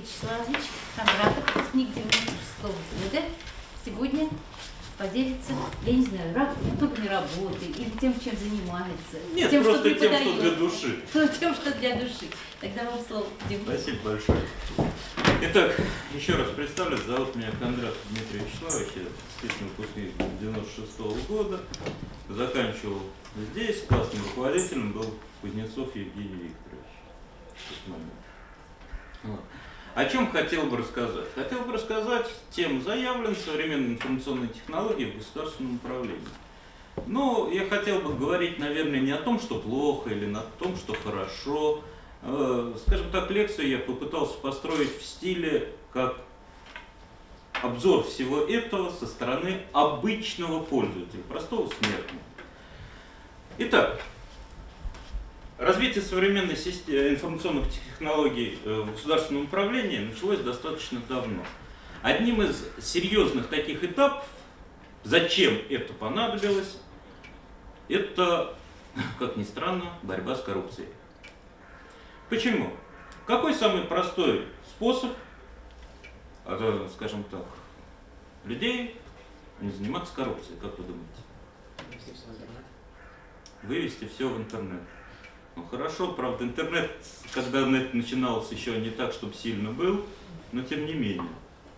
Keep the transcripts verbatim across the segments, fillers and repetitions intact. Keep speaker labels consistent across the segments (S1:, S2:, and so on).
S1: Вячеславович Кондратов, выпускник девяносто шестого года, сегодня поделится, я не знаю, итогами работы или тем, чем занимается.
S2: Нет,
S1: тем,
S2: просто
S1: что
S2: тем, что для души.
S1: Тем, что для души. Тогда вам слово, Дима.
S2: Спасибо большое. Итак, еще раз представлюсь, зовут меня Кондратов Дмитрий Вячеславович, я действительно выпускник девяносто шестого года, заканчивал здесь, классным руководителем был Кузнецов Евгений Викторович. Вот. О чем хотел бы рассказать? Хотел бы рассказать тему заявлен современные информационные технологии в государственном управлении. Но я хотел бы говорить, наверное, не о том, что плохо, или о том, что хорошо. Скажем так, лекцию я попытался построить в стиле как обзор всего этого со стороны обычного пользователя, простого смертного. Итак, развитие современной информационных технологий в государственном управлении началось достаточно давно. Одним из серьезных таких этапов, зачем это понадобилось, это, как ни странно, борьба с коррупцией. Почему? Какой самый простой способ, скажем так, людей не заниматься коррупцией, как вы думаете?
S3: Вывести все в интернет.
S2: Вывести все в интернет. Ну хорошо, правда, интернет, когда это начиналось, еще не так, чтобы сильно был, но тем не менее.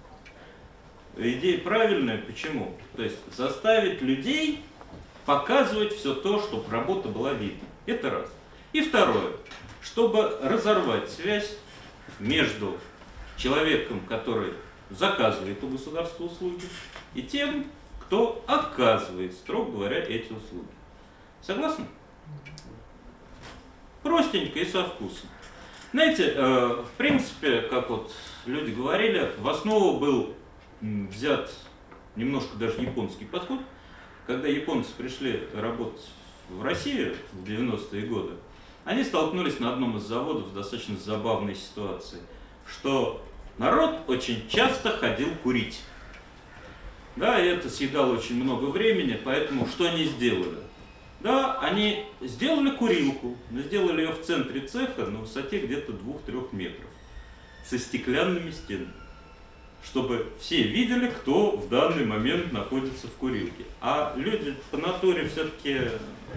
S2: Идея правильная, почему? То есть заставить людей показывать все то, чтобы работа была видна. Это раз. И второе, чтобы разорвать связь между человеком, который заказывает у государства услуги, и тем, кто оказывает, строго говоря, эти услуги. Согласны? Простенько и со вкусом. Знаете, э, в принципе, как вот люди говорили, в основу был взят немножко даже японский подход. Когда японцы пришли работать в Россию в девяностые годы, они столкнулись на одном из заводов с достаточно забавной ситуацией, что народ очень часто ходил курить. Да, и это съедало очень много времени, поэтому что они сделали? Да, они сделали курилку, но сделали ее в центре цеха на высоте где-то двух-трёх метров, со стеклянными стенами, чтобы все видели, кто в данный момент находится в курилке. А люди по натуре все-таки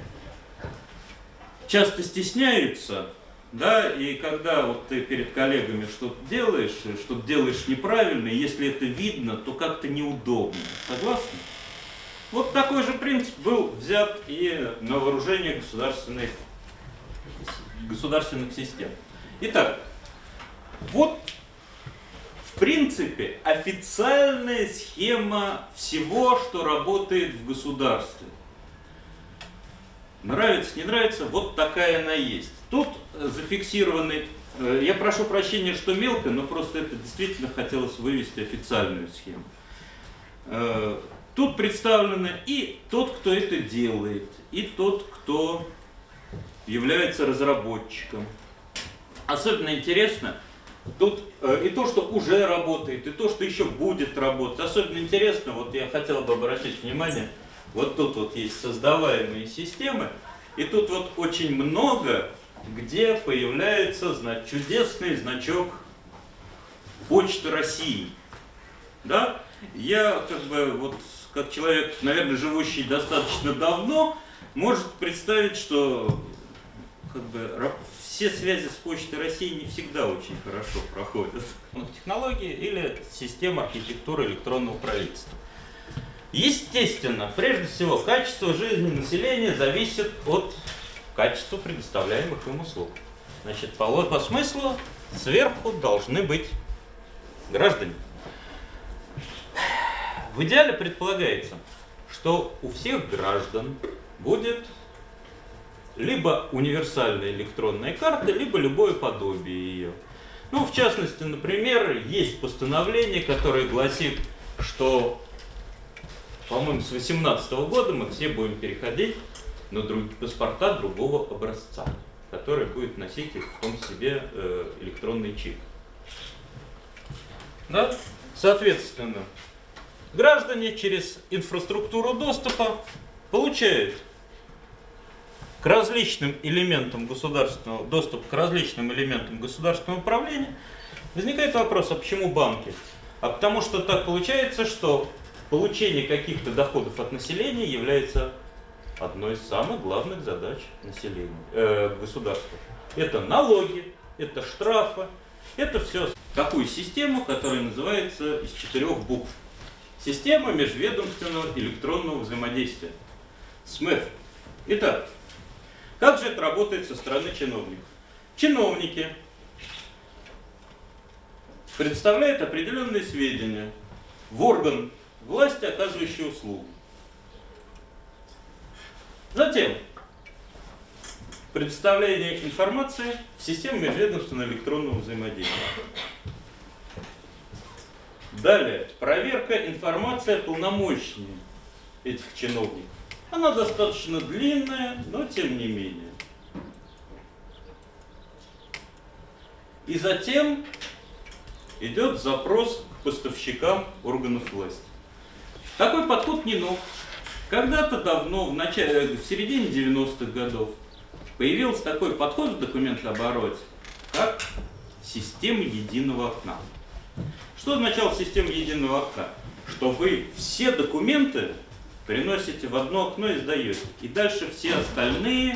S2: часто стесняются, да, и когда вот ты перед коллегами что-то делаешь, что-то делаешь неправильно, и если это видно, то как-то неудобно. Согласны? Вот такой же принцип был взят и на вооружение государственных, государственных систем. Итак, вот в принципе официальная схема всего, что работает в государстве. Нравится, не нравится, вот такая она есть. Тут зафиксированы, я прошу прощения, что мелко, но просто это действительно хотелось вывести официальную схему. Тут представлены и тот, кто это делает, и тот, кто является разработчиком. Особенно интересно тут и то, что уже работает, и то, что еще будет работать. Особенно интересно, вот я хотел бы обратить внимание, вот тут вот есть создаваемые системы, и тут вот очень много, где появляется знак, чудесный значок Почты России. Да? Я как бы вот как человек, наверное, живущий достаточно давно, может представить, что как бы все связи с Почтой России не всегда очень хорошо проходят. Технологии или система архитектуры электронного правительства. Естественно, прежде всего, качество жизни населения зависит от качества предоставляемых им услуг. Значит, по, по смыслу сверху должны быть граждане. В идеале предполагается, что у всех граждан будет либо универсальная электронная карта, либо любое подобие ее. Ну, в частности, например, есть постановление, которое гласит, что, по-моему, с две тысячи восемнадцатого года мы все будем переходить на друг, паспорта другого образца, который будет носить в том себе э, электронный чип. Да? Соответственно, граждане через инфраструктуру доступа получают к различным элементам государственного, доступ к различным элементам государственного управления Возникает вопрос, а почему банки? А потому что так получается, что получение каких-то доходов от населения является одной из самых главных задач населения, э, государства. Это налоги, это штрафы, это все. Такую систему, которая называется из четырех букв. Система межведомственного электронного взаимодействия. СМЭФ. Итак, как же это работает со стороны чиновников? Чиновники представляют определенные сведения в орган власти, оказывающий услугу. Затем представление информации в систему межведомственного электронного взаимодействия. Далее, проверка информации о полномочий этих чиновников. Она достаточно длинная, но тем не менее. И затем идет запрос к поставщикам органов власти. Такой подход не нов. Когда-то давно, в, начале, в середине девяностых годов, появился такой подход в документообороте, как система единого окна. Что означала система единого окна? Что вы все документы приносите в одно окно и сдаете. И дальше все остальные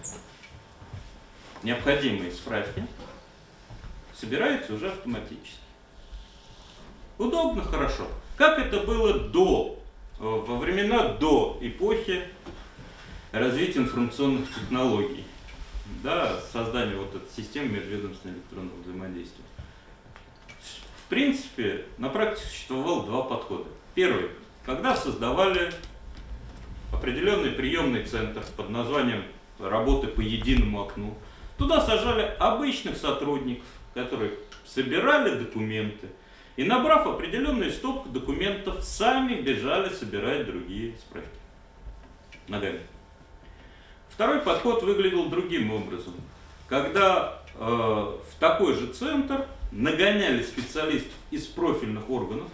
S2: необходимые справки собираются уже автоматически. Удобно, хорошо. Как это было до, во времена до эпохи развития информационных технологий, да, создания вот этой системы межведомственного электронного взаимодействия? В принципе, на практике существовало два подхода. Первый, когда создавали определенный приемный центр под названием «Работы по единому окну», туда сажали обычных сотрудников, которые собирали документы, и, набрав определенную стопку документов, сами бежали собирать другие справки ногами. Второй подход выглядел другим образом. Когда э, в такой же центр нагоняли специалистов из профильных органов,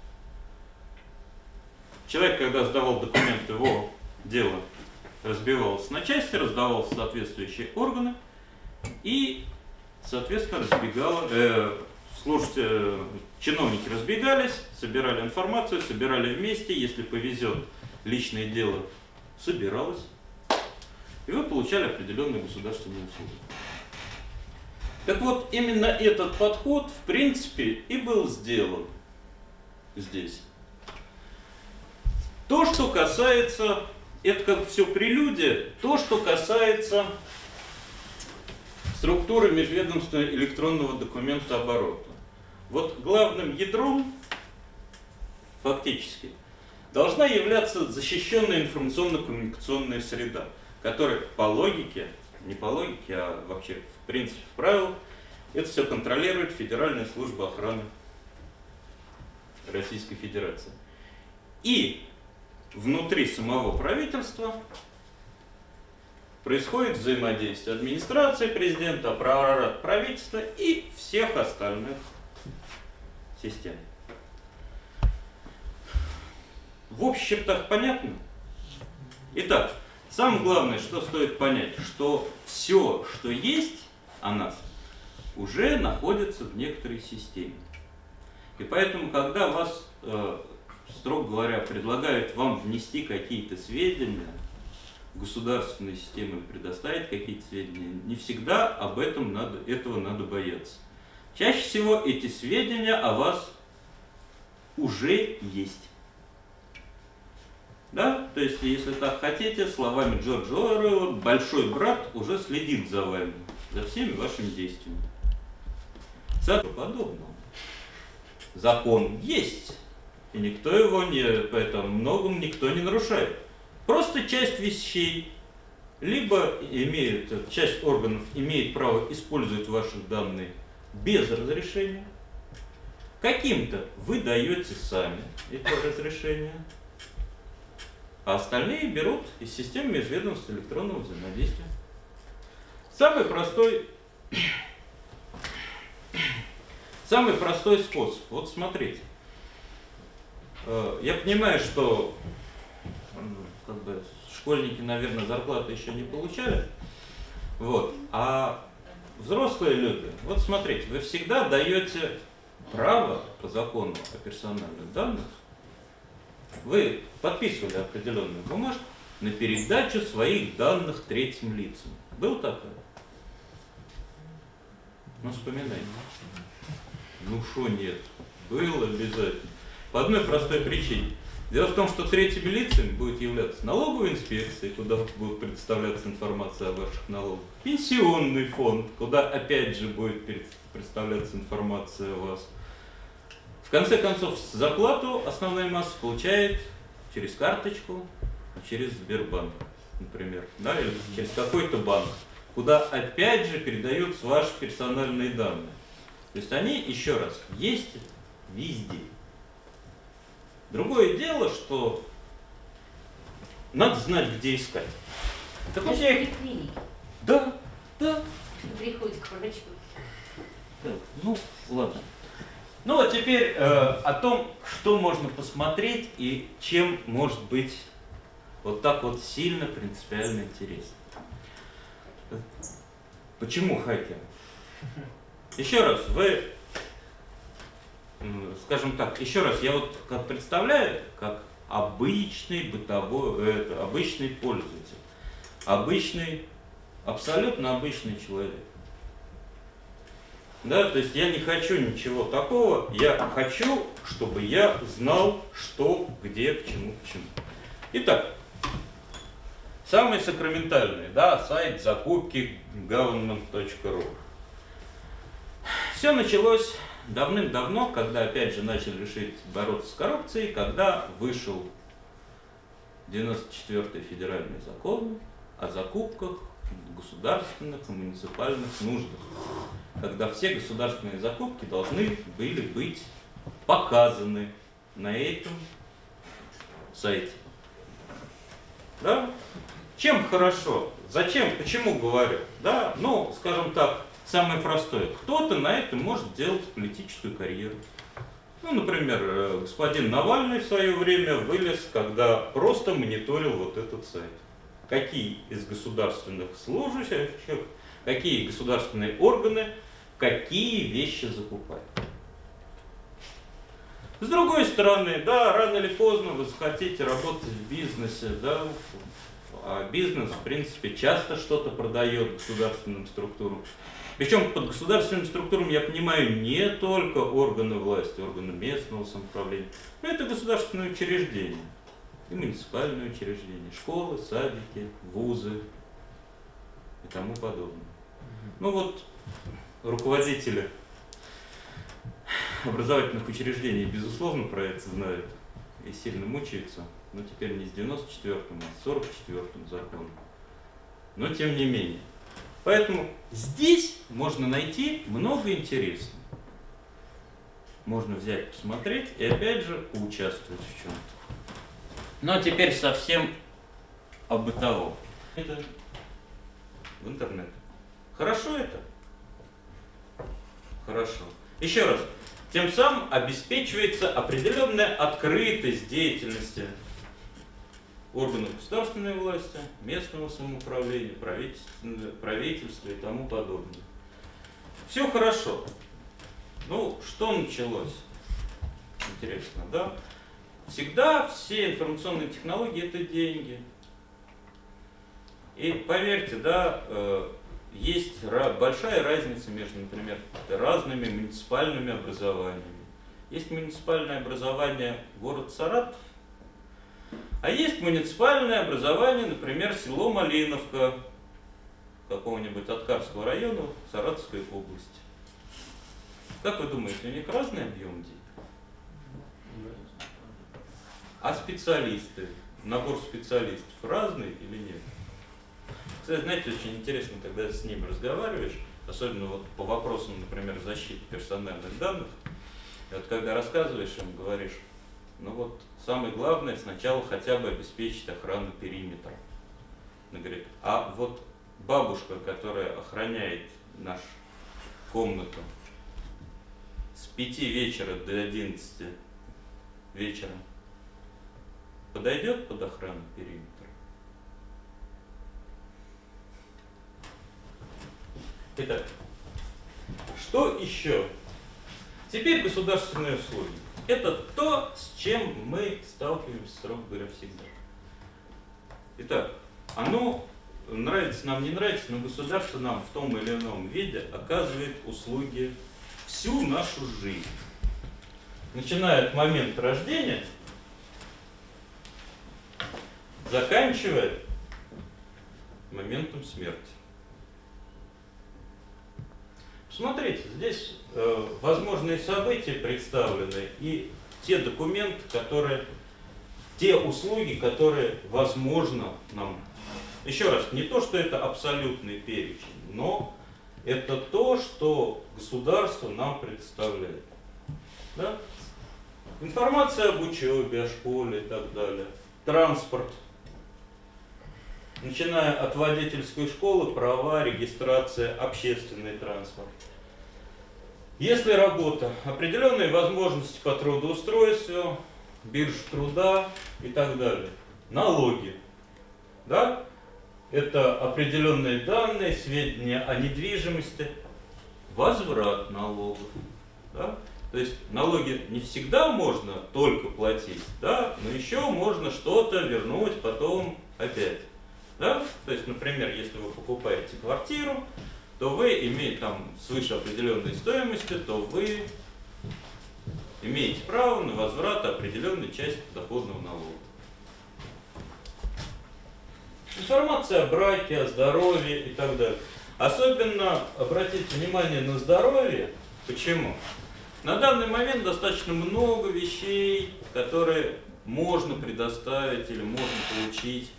S2: человек, когда сдавал документы, его дело разбивалось на части, раздавалось в соответствующие органы, и, соответственно, разбегало, э, слушайте, чиновники разбегались, собирали информацию, собирали вместе, если повезет, личное дело собиралось, и вы получали определенные государственные услуги. Так вот, именно этот подход, в принципе, и был сделан здесь. То, что касается, это как все прелюдия, то, что касается структуры межведомственного электронного документооборота. Вот главным ядром, фактически, должна являться защищенная информационно-коммуникационная среда, которая по логике, не по логике, а вообще в принципе, в правилах, это все контролирует Федеральная служба охраны Российской Федерации. И внутри самого правительства происходит взаимодействие администрации президента, аппарата правительства и всех остальных систем. В общих чертах понятно? Итак, самое главное, что стоит понять, что все, что есть о нас, уже находится в некоторой системе. И поэтому, когда вас, э, строго говоря, предлагают вам внести какие-то сведения в государственную систему и предоставить какие-то сведения, не всегда об этом надо, этого надо бояться. Чаще всего эти сведения о вас уже есть. Да? То есть, если так хотите, словами Джорджа Оруэлла, большой брат уже следит за вами, за всеми вашими действиями. Царство подобного. Закон есть, и никто его не, поэтому многом никто не нарушает. Просто часть вещей, либо имеет, часть органов имеет право использовать ваши данные без разрешения, каким-то вы даете сами это разрешение, а остальные берут из системы межведомственного электронного взаимодействия. Самый простой, самый простой способ. Вот смотрите. Я понимаю, что как бы, школьники, наверное, зарплаты еще не получали. Вот. А взрослые люди, вот смотрите, вы всегда даете право по закону о персональных данных, вы подписывали определенную бумажку на передачу своих данных третьим лицам. Был такое? Ну, вспоминайте. Ну, шо нет? Было обязательно. По одной простой причине. Дело в том, что третьими лицами будет являться налоговая инспекция, куда будет представляться информация о ваших налогах, пенсионный фонд, куда опять же будет представляться информация о вас. В конце концов, зарплату основная масса получает через карточку, через Сбербанк, например, да, или через какой-то банк, куда опять же передаются ваши персональные данные. То есть они, еще раз, есть везде. Другое дело, что надо знать, где искать. Так
S1: Даже
S2: я...
S1: при клинике.
S2: Да, да.
S1: Приходит к врачу.
S2: Так, ну, ладно. Ну, вот теперь э, о том, что можно посмотреть и чем может быть вот так вот сильно принципиально интересно. Почему хакер? Еще раз, вы... Скажем так, еще раз, я вот как представляю, как обычный бытовой, это, обычный пользователь, обычный, абсолютно обычный человек. Да, то есть я не хочу ничего такого, я хочу, чтобы я знал, что, где, к чему, к чему. Итак, самый сакраментальный, да, сайт закупки government точка ру. Все началось давным-давно, когда опять же начали решить бороться с коррупцией, когда вышел девяносто четвёртый федеральный закон о закупках в государственных и муниципальных нуждах, когда все государственные закупки должны были быть показаны на этом сайте. Да? Чем хорошо? Зачем? Почему говорю? Да? Ну, скажем так, самое простое. Кто-то на этом может делать политическую карьеру. Ну, например, господин Навальный в свое время вылез, когда просто мониторил вот этот сайт. Какие из государственных служащих, какие государственные органы, какие вещи закупают. С другой стороны, да, рано или поздно вы захотите работать в бизнесе, да, а бизнес, в принципе, часто что-то продает государственным структурам. Причем под государственным структурам я понимаю не только органы власти, органы местного самоуправления, но это государственные учреждения, и муниципальные учреждения, школы, садики, вузы и тому подобное. Ну вот, руководители образовательных учреждений, безусловно, про это знают и сильно мучаются, но теперь не с девяносто четвёртым, а с сорок четвёртым законом. Но тем не менее. Поэтому здесь можно найти много интересного. Можно взять, посмотреть и опять же поучаствовать в чем-то. Ну а теперь совсем о бытовом. Это в интернет. Хорошо это? Хорошо. Еще раз. Тем самым обеспечивается определенная открытость деятельности органов государственной власти, местного самоуправления, правительства, правительства и тому подобное. Все хорошо. Ну, что началось? Интересно, да? Всегда все информационные технологии – это деньги. И поверьте, да, есть большая разница между, например, разными муниципальными образованиями. Есть муниципальное образование город Саратов, а есть муниципальное образование, например, село Малиновка какого-нибудь Аткарского района Саратовской области. Как вы думаете, у них разный объем денег? А специалисты, набор специалистов разный или нет? Кстати, знаете, очень интересно, когда с ним разговариваешь, особенно вот по вопросам, например, защиты персональных данных, и вот когда рассказываешь им, говоришь, ну вот самое главное сначала хотя бы обеспечить охрану периметра. Она говорит, а вот бабушка, которая охраняет нашу комнату с пяти вечера до одиннадцати вечера, подойдет под охрану периметра? Итак, Что еще? Теперь государственные услуги. Это то, с чем мы сталкиваемся, строго говоря, всегда. Итак, оно нравится нам, не нравится, но государство нам в том или ином виде оказывает услуги всю нашу жизнь. Начиная от момента рождения, заканчивая моментом смерти. Смотрите, здесь э, возможные события представлены и те документы, которые, те услуги, которые возможно нам. Еще раз, не то, что это абсолютный перечень, но это то, что государство нам предоставляет. Да? Информация об учебе, о школе и так далее. Транспорт. Начиная от водительской школы, права, регистрация, общественный транспорт. Если работа, определенные возможности по трудоустройству, биржа труда и так далее. Налоги. Да? Это определенные данные, сведения о недвижимости, возврат налогов. Да? То есть налоги не всегда можно только платить, да? Но еще можно что-то вернуть потом опять. Да? То есть, например, если вы покупаете квартиру, то вы имеете там свыше определенной стоимости, то вы имеете право на возврат определенной части доходного налога. Информация о браке, о здоровье и так далее. Особенно обратите внимание на здоровье. Почему? На данный момент достаточно много вещей, которые можно предоставить или можно получить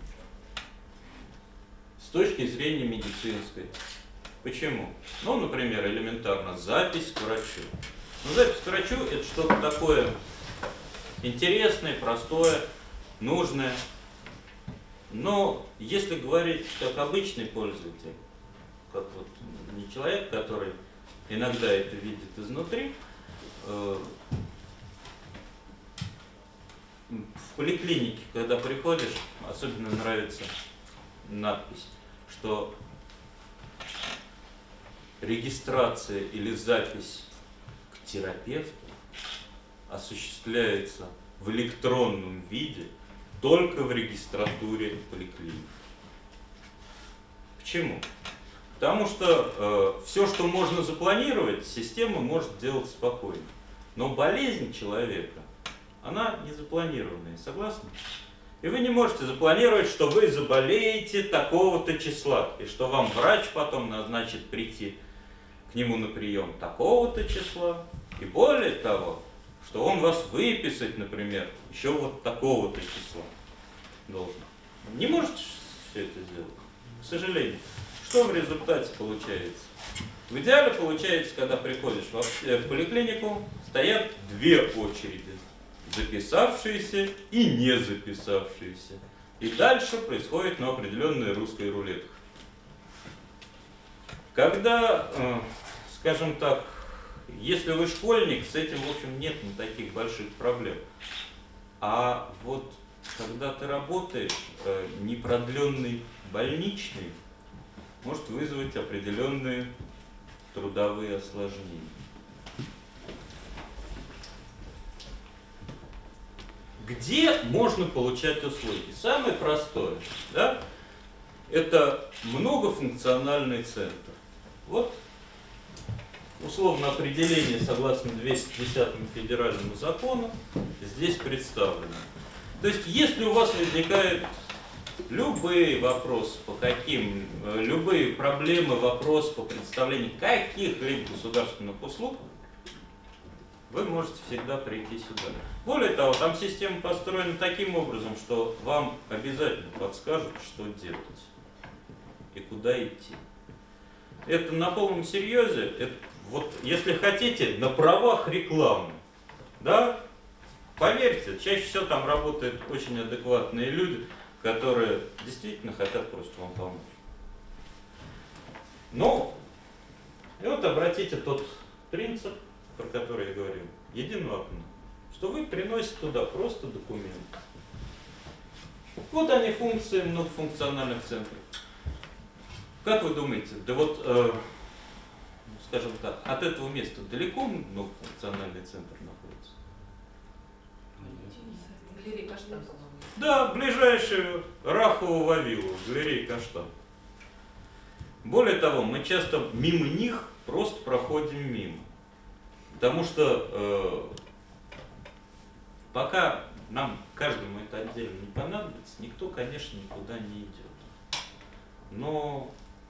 S2: с точки зрения медицинской. Почему? Ну, например, элементарно запись к врачу. Но запись к врачу это что-то такое интересное, простое, нужное. Но если говорить как обычный пользователь, как вот не человек, который иногда это видит изнутри, э, в поликлинике, когда приходишь, особенно нравится надпись, что регистрация или запись к терапевту осуществляется в электронном виде только в регистратуре поликлиники. Почему? Потому что э, все, что можно запланировать, система может делать спокойно. Но болезнь человека, она не запланированная, согласны? И вы не можете запланировать, что вы заболеете такого-то числа, и что вам врач потом назначит прийти к нему на прием такого-то числа, и более того, что он вас выписать, например, еще вот такого-то числа должен. Не можете все это сделать, к сожалению. Что в результате получается? В идеале получается, когда приходишь в, в поликлинику, стоят две очереди. Записавшиеся и не записавшиеся. И дальше происходит ну, определенная русская рулетка. Когда, э, скажем так, если вы школьник, с этим, в общем, нет ну, таких больших проблем. А вот когда ты работаешь, э, непродленный больничный может вызвать определенные трудовые осложнения. Где можно получать услуги? Самое простое, да, это многофункциональный центр. Вот условно определение согласно двести десятому федеральному закону здесь представлено. То есть, если у вас возникают любые вопросы по каким, любые проблемы, вопросы по представлению каких-либо государственных услуг, вы можете всегда прийти сюда. Более того, там система построена таким образом, что вам обязательно подскажут, что делать и куда идти. Это на полном серьезе, это, вот, если хотите, на правах рекламы. Да? Поверьте, чаще всего там работают очень адекватные люди, которые действительно хотят просто вам помочь. Ну, и вот обратите тот принцип, про который я говорил, единого окна, что вы приносите туда просто документы. Вот они функции многофункциональных центров. Как вы думаете? Да вот, э, скажем так, от этого места далеко многофункциональный центр находится?
S3: Галерея Каштан.
S2: Да, ближайший Рахову Вавилову, галерея Каштан. Более того, мы часто мимо них просто проходим мимо. Потому что э, пока нам каждому это отдельно не понадобится, никто, конечно, никуда не идет. Но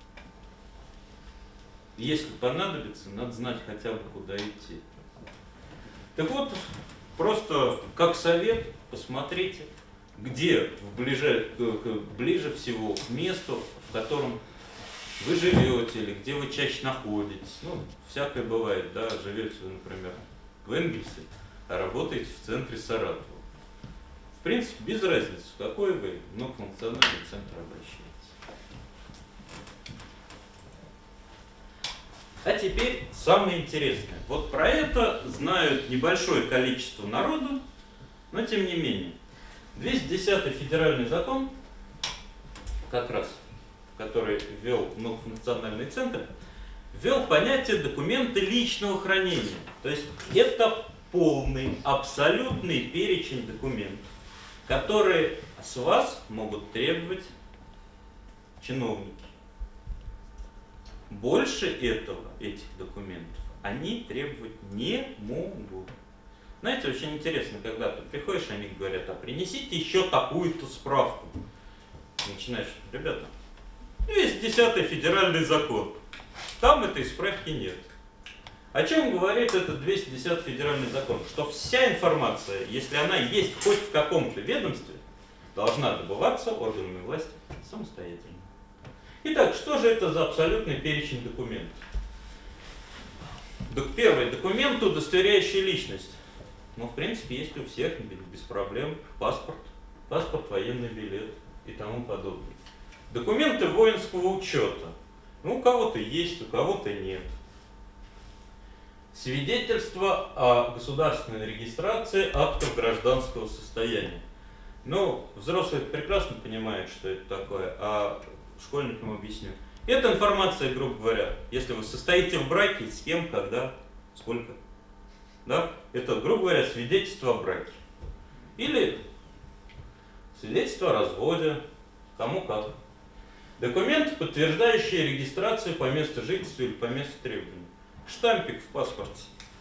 S2: если понадобится, надо знать хотя бы, куда идти. Так вот, просто как совет, посмотрите, где в ближе, ближе всего к месту, в котором вы живете или где вы чаще находитесь. Ну, всякое бывает, да, живете вы, например, в Энгельсе, а работаете в центре Саратова. В принципе, без разницы, в какой вы многофункциональный центр обращаетесь. А теперь самое интересное. Вот про это знают небольшое количество народу, но тем не менее. двести десятый федеральный закон, как раз, который ввел многофункциональный центр, ввел понятие документы личного хранения. То есть это полный, абсолютный перечень документов, которые с вас могут требовать чиновники. Больше этого, этих документов, они требовать не могут. Знаете, очень интересно, когда ты приходишь, они говорят, а принесите еще такую-то справку. Начинаешь, ребята, есть десятый федеральный закон, там этой справки нет. О чем говорит этот двести десятый федеральный закон? Что вся информация, если она есть хоть в каком-то ведомстве, должна добываться органами власти самостоятельно. Итак, что же это за абсолютный перечень документов? Первый документ, удостоверяющий личность. Ну, в принципе, есть у всех, без проблем, паспорт, паспорт, военный билет и тому подобное. Документы воинского учета. Ну, у кого-то есть, у кого-то нет. Свидетельство о государственной регистрации актов гражданского состояния. Ну, взрослые прекрасно понимают, что это такое, а школьникам объясню. Это информация, грубо говоря, если вы состоите в браке, с кем, когда, сколько. Да? Это, грубо говоря, свидетельство о браке. Или свидетельство о разводе, кому как. Документ, подтверждающий регистрацию по месту жительства или по месту требования. Штампик в паспорте.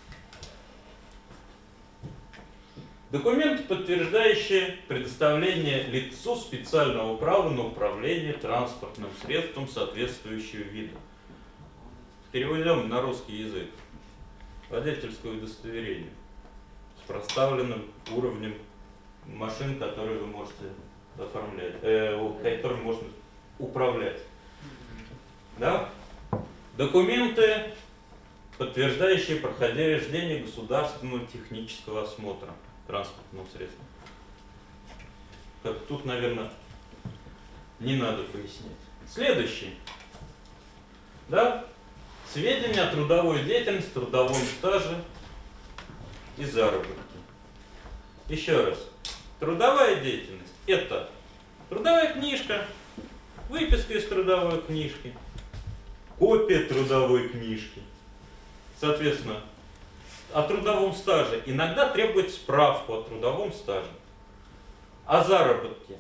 S2: Документ, подтверждающий предоставление лицу специального права на управление транспортным средством соответствующего вида. Переведем на русский язык. Водительское удостоверение с проставленным уровнем машин, которые вы можете оформлять, э, которыми можно управлять. Да? Документы, подтверждающие прохождение государственного технического осмотра транспортного средства. Как тут, наверное, не надо пояснять. Следующий. Да? Сведения о трудовой деятельности, трудовом стаже и заработке. Еще раз. Трудовая деятельность – это трудовая книжка, выписка из трудовой книжки, копия трудовой книжки. Соответственно, о трудовом стаже иногда требует справку о трудовом стаже. О заработке.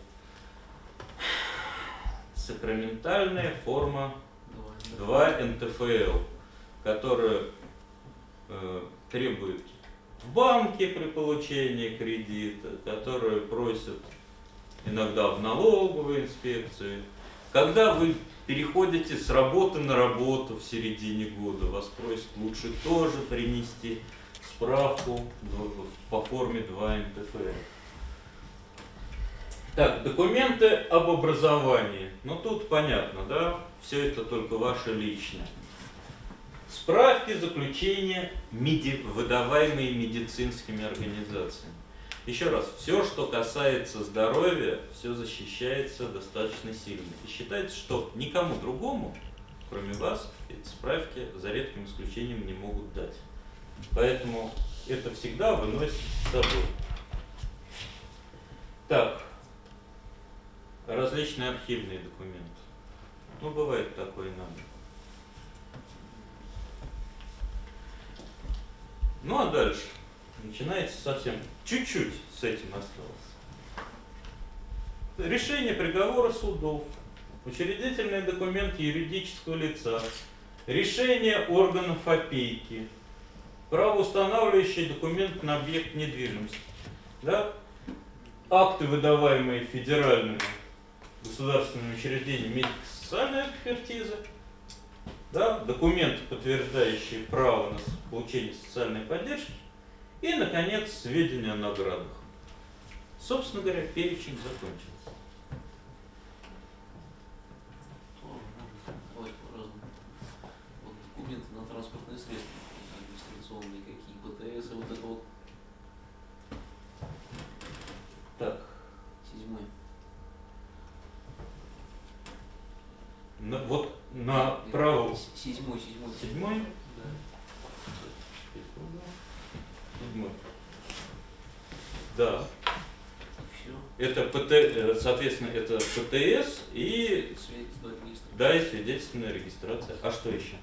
S2: Сакраментальная форма два эн тэ эф эл, которая э, требует в банке при получении кредита, которая просят иногда в налоговой инспекции. Когда вы переходите с работы на работу в середине года, вас просят лучше тоже принести справку по форме два эн тэ эф эл. Так, документы об образовании. Ну тут понятно, да? Все это только ваше личное. Справки, заключения, меди... выдаваемые медицинскими организациями. Еще раз, все, что касается здоровья, все защищается достаточно сильно. И считается, что никому другому, кроме вас, эти справки за редким исключением не могут дать. Поэтому это всегда выносит с собой. Так, различные архивные документы. Ну, бывает такое иногда. Ну а дальше начинается совсем чуть-чуть с этим осталось. Решение приговора судов, учредительные документы юридического лица, решение органов опеки, правоустанавливающий документ на объект недвижимости, да? Акты, выдаваемые федеральными государственными учреждениями медико-социальной экспертизы, да? Документы, подтверждающие право на получение социальной поддержки, и, наконец, сведения о наградах. Собственно говоря, перечень закончился.
S3: Документы на транспортные средства, администрационные какие, ПТС, и вот это вот.
S2: Так.
S3: Седьмой.
S2: На, вот на право.
S3: Седьмой, седьмой.
S2: Седьмой?
S3: Да.
S2: Седьмой. Да.
S3: Все.
S2: Это ПТ, соответственно, это ПТС и,
S3: Свидетельство о регистрации.
S2: да, и свидетельственная регистрация. А что еще?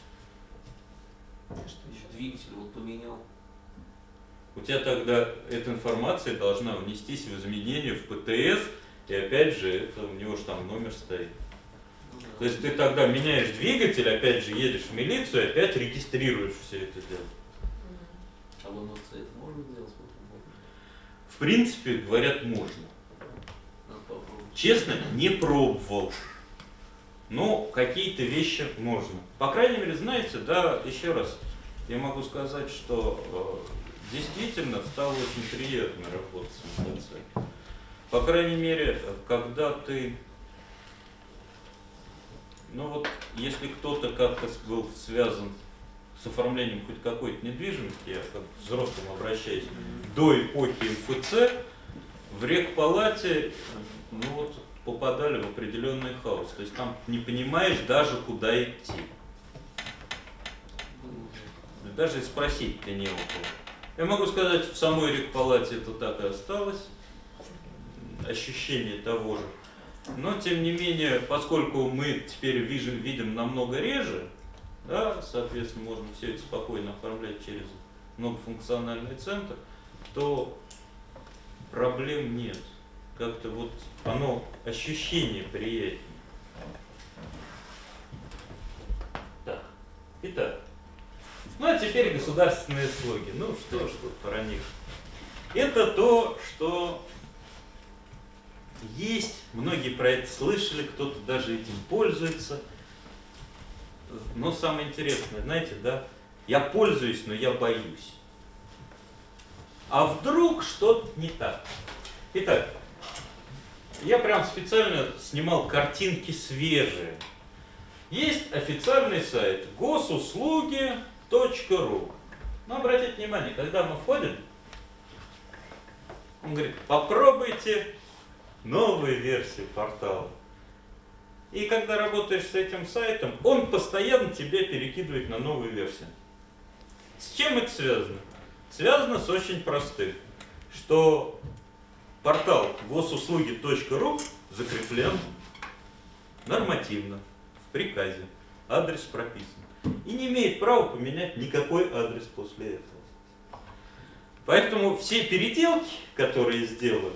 S3: Что еще? Двигатель вот поменял.
S2: У тебя тогда эта информация должна внестись в изменение в ПТС, и опять же, это у него же там номер стоит.
S3: Ну, да.
S2: То есть ты тогда меняешь двигатель, опять же едешь в милицию, и опять регистрируешь все это дело.
S3: А в МФЦ это можно сделать?
S2: В принципе, говорят, можно.
S3: Надо попробовать.
S2: Честно, не пробовал. Но какие-то вещи можно. По крайней мере, знаете, да, еще раз, я могу сказать, что э, действительно стало очень приятно работать с МФЦ. По крайней мере, когда ты, ну вот, если кто-то как-то был связан с оформлением хоть какой-то недвижимости, я как к взрослым обращаюсь, до эпохи МФЦ, в рекпалате, ну вот, попадали в определенный хаос. То есть там не понимаешь даже, куда идти. Даже спросить-то не у кого. Я могу сказать, в самой рекпалате это так и осталось. Ощущение того же. Но, тем не менее, поскольку мы теперь видим, видим намного реже, да, соответственно, можно все это спокойно оформлять через многофункциональный центр, то проблем нет. Как-то вот оно, ощущение приятнее. Так, итак. Ну а теперь государственные слуги. Ну что ж тут про них. Это то, что есть, многие про это слышали, кто-то даже этим пользуется. Но самое интересное, знаете, да, я пользуюсь, но я боюсь. А вдруг что-то не так? Итак, я прям специально снимал картинки свежие. Есть официальный сайт госуслуги точка ру. Но обратите внимание, когда мы входим, он говорит, попробуйте новую версию портала. И когда работаешь с этим сайтом, он постоянно тебя перекидывает на новую версию. С чем это связано? Связано с очень простым, что портал госуслуги точка ру закреплен нормативно, в приказе, адрес прописан. И не имеет права поменять никакой адрес после этого. Поэтому все переделки, которые сделаны,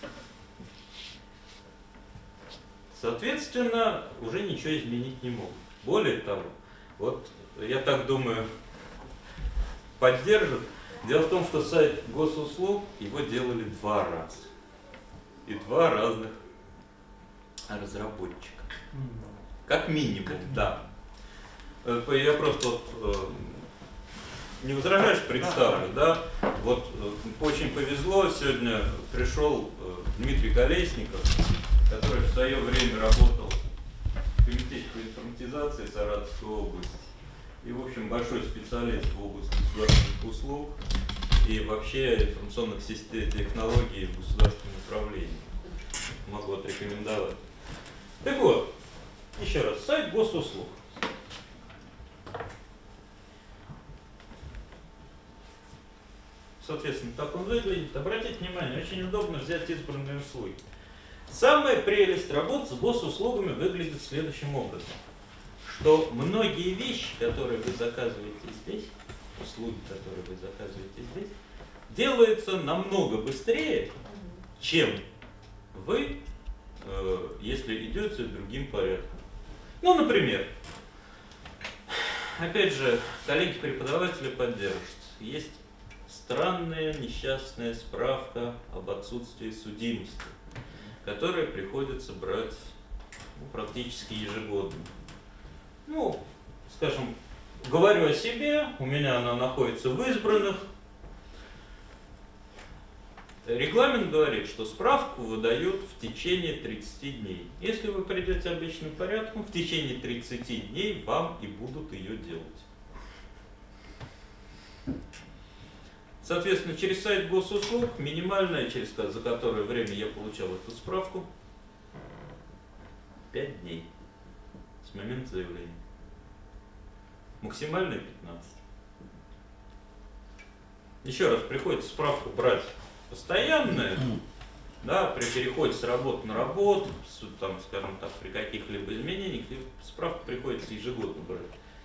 S2: соответственно, уже ничего изменить не могут. Более того, вот я так думаю, поддержат. Дело в том, что сайт госуслуг его делали два раза. И два разных разработчика. Как минимум, да. Я просто вот, не возражаешь, представлю, да? Вот очень повезло, сегодня пришел Дмитрий Колесников, который в свое время работал в комитете по информатизации Саратовской области. И, в общем, большой специалист в области государственных услуг и вообще информационных систем, технологий в государственном управлении. Могу отрекомендовать. Так вот, еще раз, сайт госуслуг. Соответственно, так он выглядит. Обратите внимание, очень удобно взять избранные услуги. Самая прелесть работы с госуслугами выглядит следующим образом. Что многие вещи, которые вы заказываете здесь, услуги, которые вы заказываете здесь, делается намного быстрее, чем вы, э, если идете другим порядком. Ну, например, опять же, коллеги-преподаватели поддержат. Есть странная несчастная справка об отсутствии судимости, которую приходится брать ну, практически ежегодно. Ну, скажем, говорю о себе, у меня она находится в избранных. Регламент говорит, что справку выдают в течение тридцати дней. Если вы придете обычным порядком, в течение тридцати дней вам и будут ее делать. Соответственно, через сайт госуслуг, минимальное, через за которое время я получал эту справку, пять дней с момента заявления. Максимальное пятнадцать. Еще раз, приходится справку брать постоянную, да, при переходе с работы на работу, там, скажем так, при каких-либо изменениях, справку приходится ежегодно брать.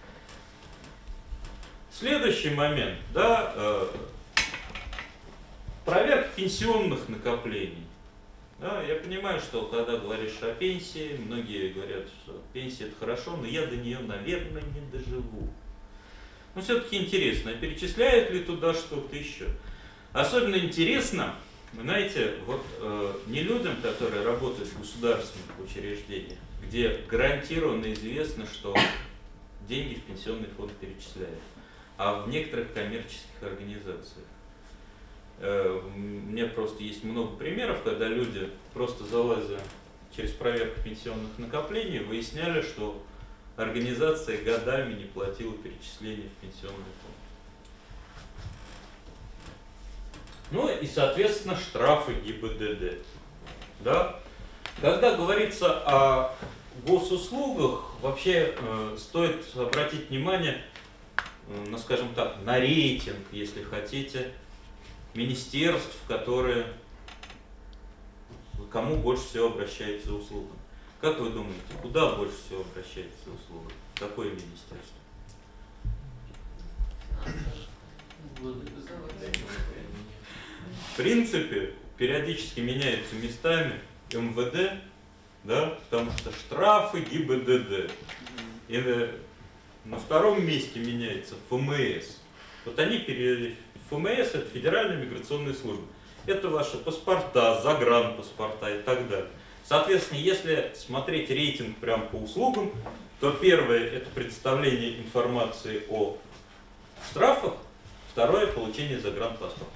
S2: Следующий момент, да, э, проверка пенсионных накоплений. Да, я понимаю, что когда говоришь о пенсии, многие говорят, что пенсия это хорошо, но я до нее, наверное, не доживу. Но все-таки интересно, перечисляют ли туда что-то еще? Особенно интересно, вы знаете, вот э, не людям, которые работают в государственных учреждениях, где гарантированно известно, что деньги в пенсионный фонд перечисляют, а в некоторых коммерческих организациях. Э, у меня просто есть много примеров, когда люди, просто залазя через проверку пенсионных накоплений, выясняли, что организация годами не платила перечисления в пенсионный фонд. Ну и, соответственно, штрафы ГИБДД. Да? Когда говорится о госуслугах, вообще э, стоит обратить внимание, э, ну, скажем так, на рейтинг, если хотите, министерств, которые, кому больше всего обращается за услугами. Как вы думаете, куда больше всего обращается за услугами? Какое министерство? В принципе, периодически меняются местами эм вэ дэ, да, потому что штрафы ГИБДД. И на втором месте меняется эф эм эс. Вот они, эф эм эс это Федеральная миграционная служба. Это ваши паспорта, загранпаспорта и так далее. Соответственно, если смотреть рейтинг прямо по услугам, то первое это представление информации о штрафах, второе получение загранпаспорта.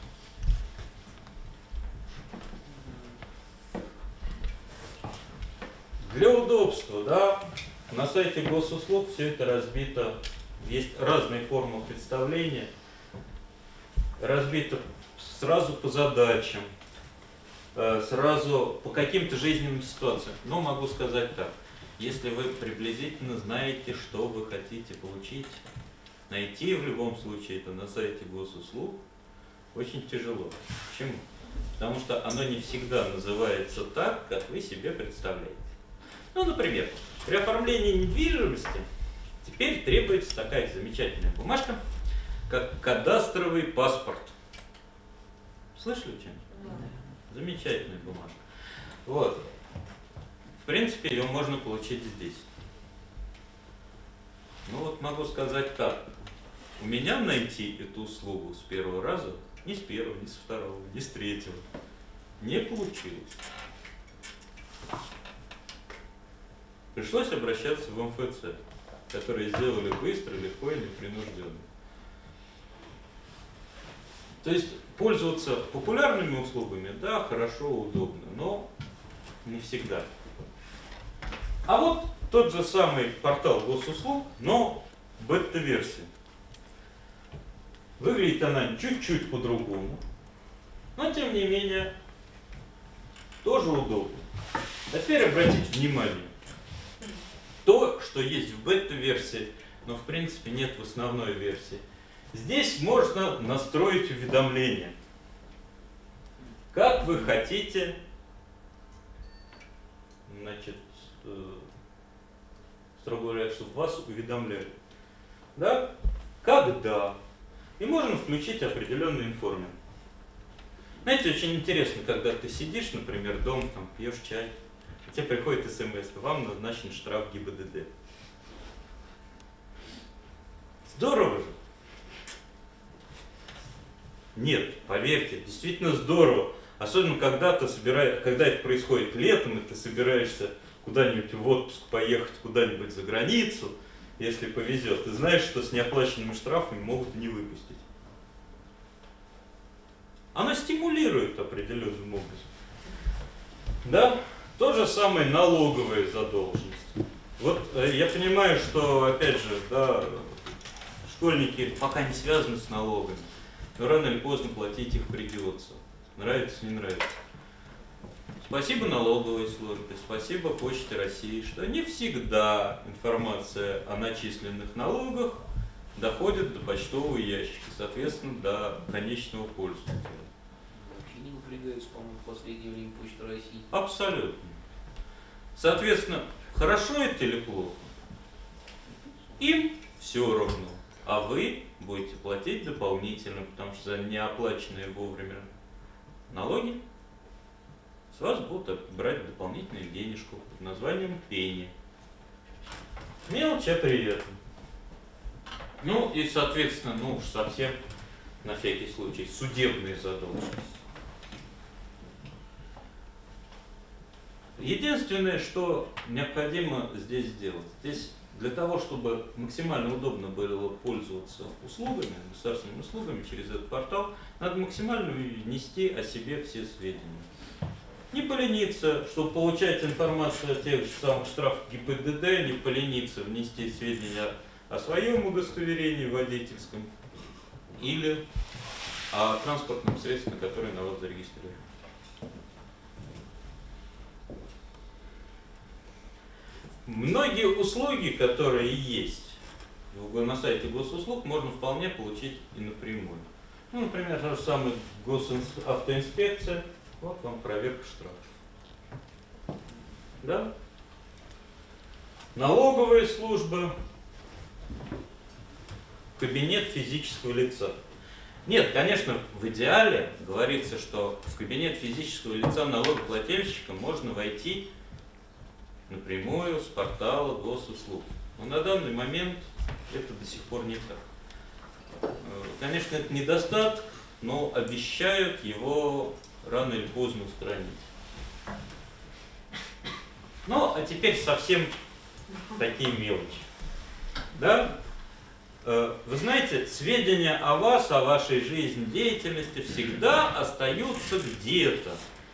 S2: Для удобства, да, на сайте госуслуг все это разбито, есть разные формы представления, разбито сразу по задачам, сразу по каким-то жизненным ситуациям. Но могу сказать так, если вы приблизительно знаете, что вы хотите получить, найти в любом случае это на сайте госуслуг очень тяжело. Почему? Потому что оно не всегда называется так, как вы себе представляете. Ну, например, при оформлении недвижимости теперь требуется такая замечательная бумажка, как кадастровый паспорт. Слышали что-нибудь? Замечательная бумажка. Вот. В принципе, ее можно получить здесь. Ну вот могу сказать так. У меня найти эту услугу с первого раза, ни с первого, ни со второго, ни с третьего, не получилось. Пришлось обращаться в эм эф цэ, которые сделали быстро, легко и непринужденно. То есть пользоваться популярными услугами, да, хорошо, удобно, но не всегда. А вот тот же самый портал госуслуг, но бета-версия. Выглядит она чуть-чуть по-другому, но тем не менее тоже удобно. А теперь обратите внимание. То, что есть в бета-версии, но в принципе нет в основной версии. Здесь можно настроить уведомления. Как вы хотите, значит, строго говоря, чтобы вас уведомляли. Да? Когда, И можно включить определенный информер. Знаете, очень интересно, когда ты сидишь, например, дома, там, пьешь чай, и тебе приходит смс, вам назначен штраф ГИБДД. Здорово же! Нет, поверьте, действительно здорово. Особенно когда ты собираешь, когда это происходит летом, и ты собираешься куда-нибудь в отпуск поехать, куда-нибудь за границу, если повезет, ты знаешь, что с неоплаченными штрафами могут не выпустить. Оно стимулирует определенным образом. Да? То же самое налоговая задолженность. Вот э, я понимаю, что, опять же, да, школьники пока не связаны с налогами, но рано или поздно платить их придется. Нравится, не нравится. Спасибо налоговой службе, спасибо Почте России, что не всегда информация о начисленных налогах доходит до почтового ящика, соответственно, до конечного пользователя.
S3: Вообще не напрягаются, по-моему, в последнее время Почта России.
S2: Абсолютно. Соответственно, хорошо это или плохо? Им все равно. А вы будете платить дополнительно, потому что за неоплаченные вовремя налоги с вас будут брать дополнительную денежку под названием пени. Мелочь, а приятно. Ну и, соответственно, ну уж совсем на всякий случай, судебные задолженности. Единственное, что необходимо здесь сделать, здесь для того, чтобы максимально удобно было пользоваться услугами, государственными услугами через этот портал, надо максимально внести о себе все сведения. Не полениться, чтобы получать информацию о тех же самых штрафах ГИБДД, не полениться внести сведения о своем удостоверении водительском или о транспортном средстве, которое на вас зарегистрировано. Многие услуги, которые есть на сайте госуслуг, можно вполне получить и напрямую. Ну, например, та же самая госавтоинспекция, вот вам проверка штрафов. Да? Налоговая служба, кабинет физического лица. Нет, конечно, в идеале говорится, что в кабинет физического лица налогоплательщика можно войти напрямую с портала госуслуг. Но на данный момент это до сих пор не так. Конечно, это недостаток, но обещают его рано или поздно устранить. Ну, а теперь совсем такие мелочи. Да? Вы знаете, сведения о вас, о вашей жизнедеятельности всегда остаются где-то.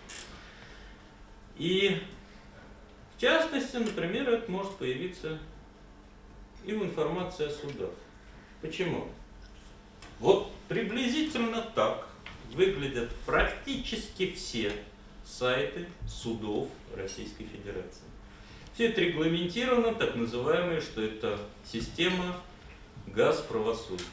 S2: И в частности, например, это может появиться и в информации о судах. Почему? Вот приблизительно так выглядят практически все сайты судов Российской Федерации. Все это регламентировано, так называемое, что это система газправосудия.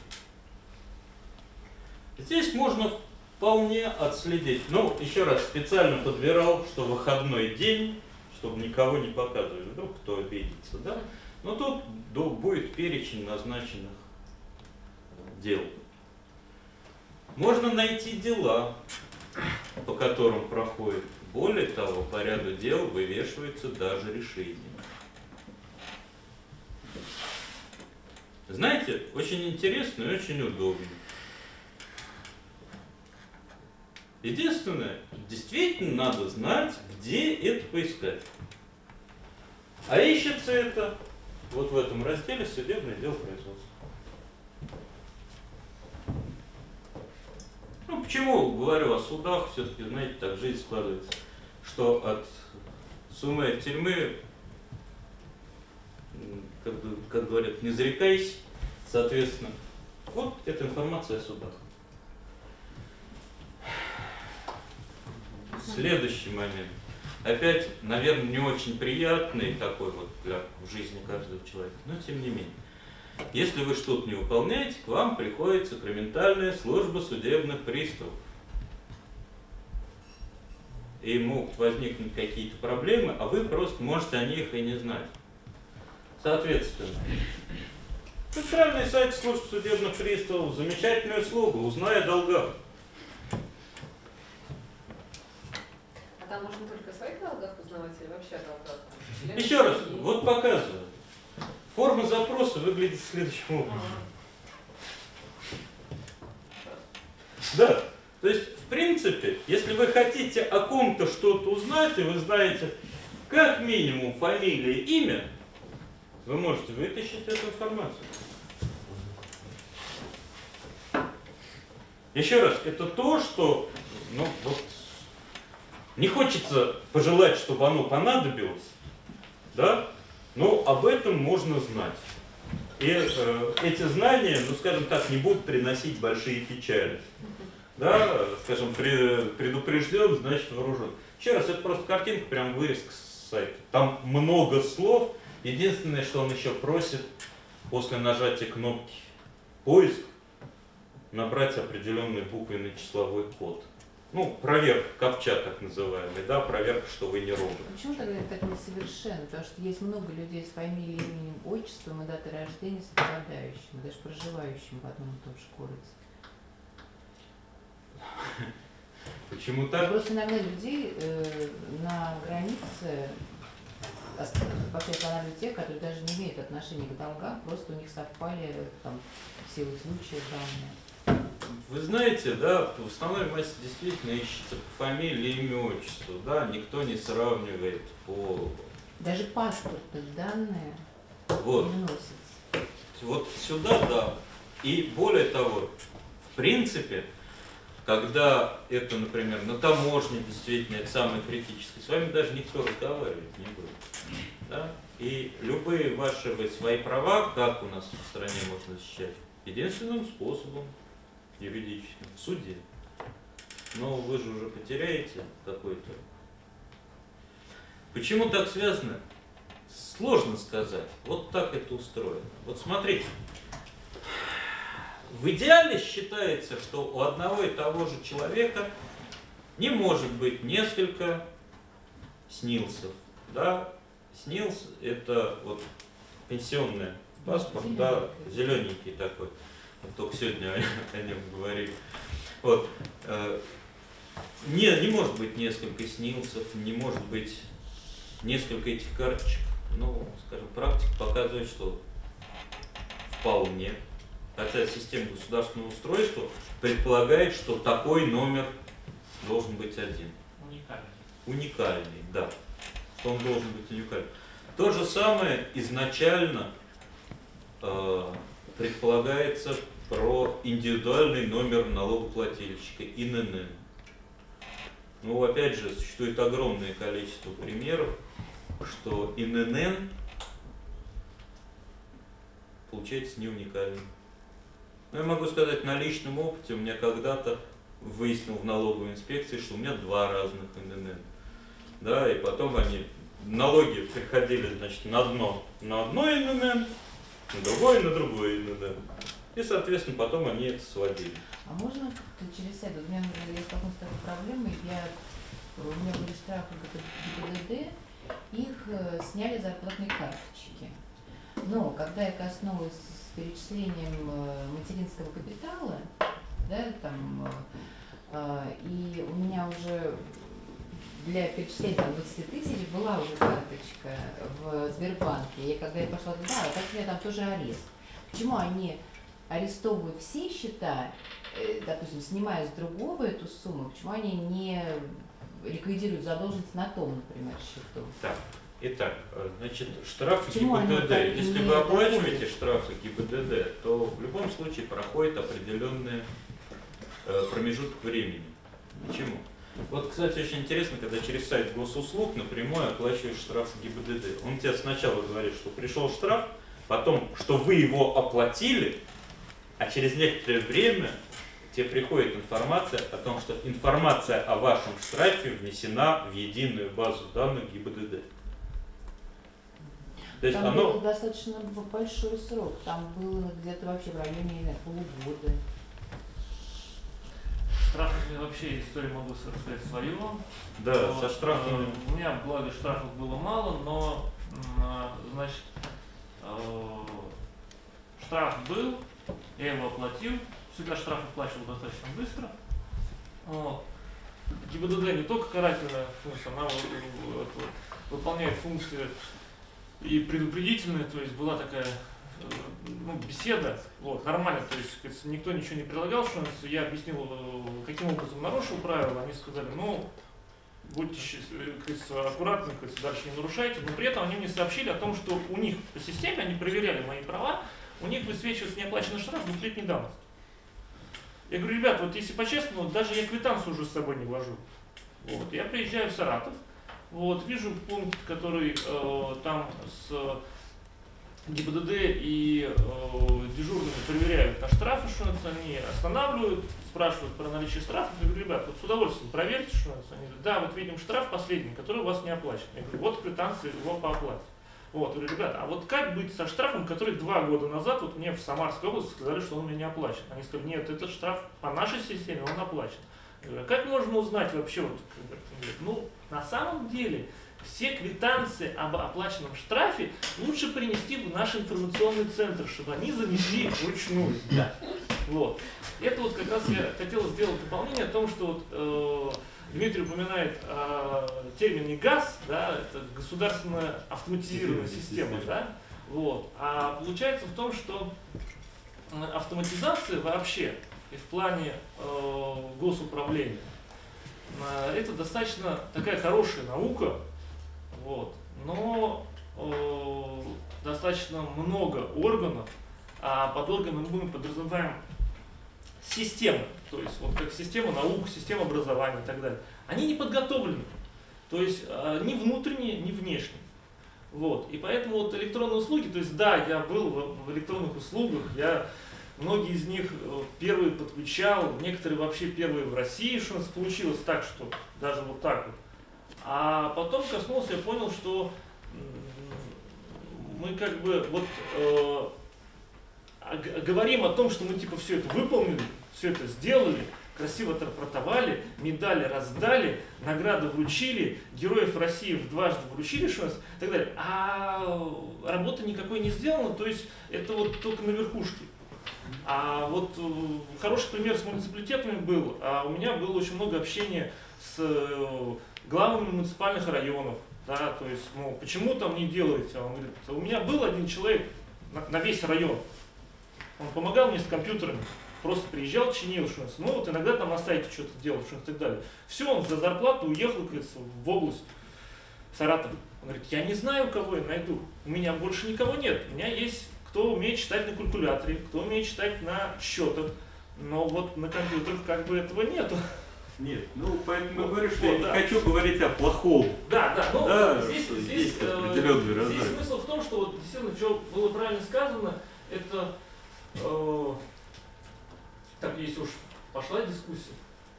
S2: Здесь можно вполне отследить. Ну, еще раз, специально подбирал, что выходной день, чтобы никого не показывать, вдруг кто обидится, да? Но тут будет перечень назначенных дел. Можно найти дела, по которым проходит. Более того, по ряду дел вывешиваются даже решения. Знаете, очень интересно и очень удобно. Единственное, действительно надо знать, где это поискать. А ищется это вот в этом разделе «Судебное дело производства». Ну, почему говорю о судах, все-таки, знаете, так жизнь складывается, что от суммы от тюрьмы, как, как говорят, не зарекайся, соответственно, вот эта информация о судах. Следующий момент. Опять, наверное, не очень приятный такой вот для жизни каждого человека, но тем не менее. Если вы что-то не выполняете, к вам приходит сакраментальная служба судебных приставов. И могут возникнуть какие-то проблемы, а вы просто можете о них и не знать. Соответственно, Центральный сайт служб судебных приставов. Замечательная услуга. Узнай о долгах.
S4: А там можно только о своих долгах узнавать или вообще о долгах?
S2: Еще раз, вот показываю. Форма запроса выглядит следующим образом. Да, то есть, в принципе, если вы хотите о ком-то что-то узнать, и вы знаете как минимум фамилия, имя, вы можете вытащить эту информацию. Еще раз, это то, что, ну, вот, не хочется пожелать, чтобы оно понадобилось, да, но об этом можно знать. И э, эти знания, ну, скажем так, не будут приносить большие печали. Да, скажем, предупрежден, значит вооружен. Еще раз, это просто картинка, прям вырезка с сайта. Там много слов. Единственное, что он еще просит после нажатия кнопки «Поиск» набрать определенный буквенный числовой код. Ну, проверка, капча так называемый, да, проверка, что вы не робот.
S1: Почему тогда так несовершенно? Потому что есть много людей с фамилией, именем, отчеством и датой рождения совпадающими, даже проживающими в одном и том же городе.
S2: Почему так?
S1: Просто иногда людей э, на границе останавливают те, которые даже не имеют отношения к долгам, просто у них совпали там в силу случая данные.
S2: Вы знаете, да, в основной массе действительно ищется по фамилии, имя, отчеству, да, никто не сравнивает по...
S1: Даже паспортные данные
S2: вот.
S1: не носятся.
S2: Вот сюда, да. И более того, в принципе, когда это, например, на таможне действительно это самое критическое, с вами даже никто разговаривать не будет. Да? И любые ваши свои права, как у нас в стране можно защищать, единственным способом юридическим, в суде. Но вы же уже потеряете какой-то. Почему так связано? Сложно сказать. Вот так это устроено. Вот смотрите. В идеале считается, что у одного и того же человека не может быть несколько снилсов. Да? снилс это вот пенсионный паспорт, да, зелененький такой. Вот только сегодня о нем говорили. Вот. Не, не может быть несколько снилсов, не может быть несколько этих карточек. Ну, скажем, практика показывает, что вполне. Хотя система государственного устройства предполагает, что такой номер должен быть один.
S3: Уникальный.
S2: Уникальный, да. Что он должен быть уникальным. То же самое изначально э, предполагается про индивидуальный номер налогоплательщика, ай эн эн. Ну, опять же, существует огромное количество примеров, что ай эн эн получается не уникальным. Но я могу сказать, на личном опыте у меня когда-то выяснил в налоговой инспекции, что у меня два разных ай эн эн. Да, и потом они, налоги приходили, значит, на одно, на одно ай эн эн, на другое, на другое ай эн эн. И, соответственно, потом они это сводили.
S1: А можно как-то через сайт? У меня я столкнулась с такой проблемой, я, у меня были штрафы ГИБДД, их сняли зарплатные карточки. Но когда я коснулась с перечислением материнского капитала, да, там, и у меня уже для перечисления там, двадцати тысяч была уже карточка в Сбербанке, и когда я пошла туда, а так у меня там тоже арест. Почему они арестовывают все счета, допустим, снимая с другого эту сумму, почему они не ликвидируют задолженность на том, например, счету?
S2: Так, итак, значит, штрафы
S1: Почему
S2: ГИБДД. Если вы
S1: доходят?
S2: оплачиваете штрафы ГИБДД, то в любом случае проходит определенный э, промежуток времени. Почему? Вот, кстати, очень интересно, когда через сайт госуслуг напрямую оплачиваешь штраф ГИБДД. Он тебе сначала говорит, что пришел штраф, потом, что вы его оплатили, а через некоторое время тебе приходит информация о том, что информация о вашем штрафе внесена в единую базу данных ГИБДД. То есть
S1: там
S2: оно...
S1: был достаточно большой срок, там было где-то вообще в районе полугода.
S3: Штрафами вообще историю могу рассказать свою.
S2: Да,
S3: вот,
S2: со штрафами.
S3: У меня, благо, штрафов было мало, но, значит,
S5: Штраф был, я его оплатил, всегда штраф оплачивал достаточно быстро. Вот. ГИБДД не только карательная функция, она выполняет функции и предупредительные, то есть была такая ну, беседа, вот, нормально, то есть никто ничего не предлагал, что я объяснил, каким образом нарушил правила, они сказали, ну, будьте аккуратны, дальше не нарушайте, но при этом они мне сообщили о том, что у них по системе, они проверяли мои права, у них высвечивается неоплаченный штраф двухлетней давности. Я говорю, ребят, вот если по-честному, даже я квитанцию уже с собой не вожу. Вот, я приезжаю в Саратов, вот, вижу пункт, который э, там с ГИБДД и э, дежурными проверяют на штрафы, что они останавливают, спрашивают про наличие штрафов. Я говорю, ребят, вот с удовольствием проверьте, что они говорят, да, вот видим штраф последний, который у вас не оплачен. Я говорю, вот квитанция его по оплате. Вот, я говорю, ребята, а вот как быть со штрафом, который два года назад вот мне в Самарской области сказали, что он у меня не оплачен? Они сказали, нет, этот штраф по нашей системе, он оплачен. Я говорю, а как можно узнать вообще, вот, ну, на самом деле, все квитанции об оплаченном штрафе лучше принести в наш информационный центр, чтобы они занесли вручную. Да. Вот. Это вот как раз я хотел сделать дополнение о том, что вот, э, Дмитрий упоминает о термине ГАЗ, да, это государственная автоматизированная система, да, вот. А получается в том, что автоматизация вообще и в плане э, госуправления э, это достаточно такая хорошая наука, вот, но э, достаточно много органов, а под органами мы подразумеваем системы, то есть вот как система наук, система образования и так далее, они не подготовлены, то есть э, ни внутренние, ни внешние. Вот. И поэтому вот электронные услуги, то есть да, я был в, в электронных услугах, я многие из них первые подключал, некоторые вообще первые в России, что у нас получилось так, что даже вот так вот. А потом коснулся, я понял, что мы как бы вот э, говорим о том, что мы типа все это выполнили, все это сделали, красиво отрапортовали, медали раздали, награды вручили, героев России дважды вручили, что у нас, и так далее. А работа никакой не сделана, то есть это вот только на верхушке. А вот хороший пример с муниципалитетами был, а у меня было очень много общения с главами муниципальных районов, да, то есть, ну, почему там не делаете? Он говорит, у меня был один человек на, на весь район, он помогал мне с компьютерами, просто приезжал, чинил, что ну вот иногда там на сайте что-то делал, что и так далее. Все, он за зарплату уехал, говорится, в область Саратов. Он говорит, я не знаю, кого я найду, у меня больше никого нет, у меня есть кто умеет читать на калькуляторе, кто умеет читать на счетах, но вот на компьютерах как бы этого нету.
S2: Нет, ну поэтому я говорю, что
S5: вот,
S2: я не
S5: да.
S2: хочу говорить о плохом.
S5: Да, да, но
S2: да,
S5: здесь, здесь,
S2: здесь,
S5: э, здесь смысл в том, что вот действительно, что было правильно сказано, это, э, так, если уж пошла дискуссия,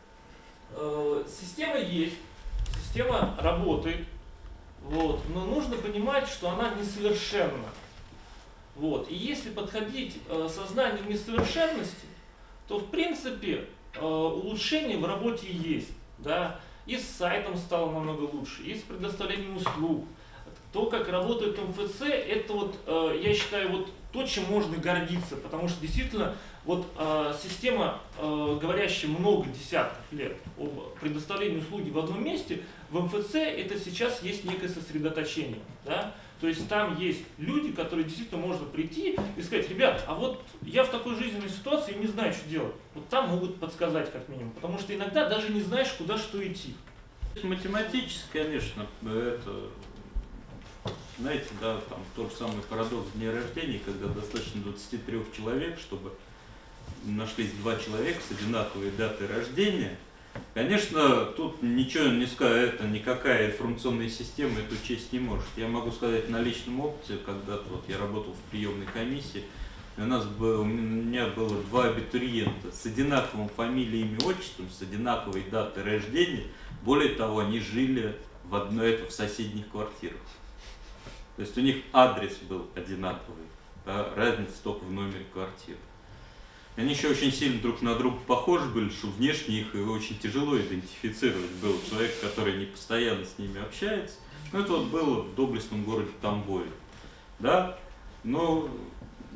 S5: э, система есть, система работает, вот, но нужно понимать, что она несовершенна. Вот. И если подходить э, сознанием несовершенности, то в принципе э, улучшение в работе есть. Да? И с сайтом стало намного лучше, и с предоставлением услуг. То, как работает эм эф цэ, это вот, э, я считаю, вот то, чем можно гордиться, потому что действительно вот э, система, э, говорящая много десятков лет об предоставлении услуги в одном месте, в эм эф цэ это сейчас есть некое сосредоточение. Да? То есть там есть люди, которые действительно можно прийти и сказать, ребят, а вот я в такой жизненной ситуации не знаю, что делать. Вот там могут подсказать как минимум, потому что иногда даже не знаешь, куда что идти.
S2: Математически, конечно, это, знаете, да, там тот же самый парадокс дня рождения, когда достаточно двадцати трёх человек, чтобы нашлись два человека с одинаковой датой рождения. Конечно, тут ничего не сказать, это никакая информационная система эту учесть не может. Я могу сказать на личном опыте, когда вот я работал в приемной комиссии, у нас было, у меня было два абитуриента с одинаковым фамилией, имя, отчеством, с одинаковой датой рождения. Более того, они жили в одной, это в соседних квартирах. То есть у них адрес был одинаковый, да, разница только в номере квартиры. Они еще очень сильно друг на друга похожи были, что внешне их очень тяжело идентифицировать. Был человек, который не постоянно с ними общается. Ну, это вот было в доблестном городе Тамбове. Да? Но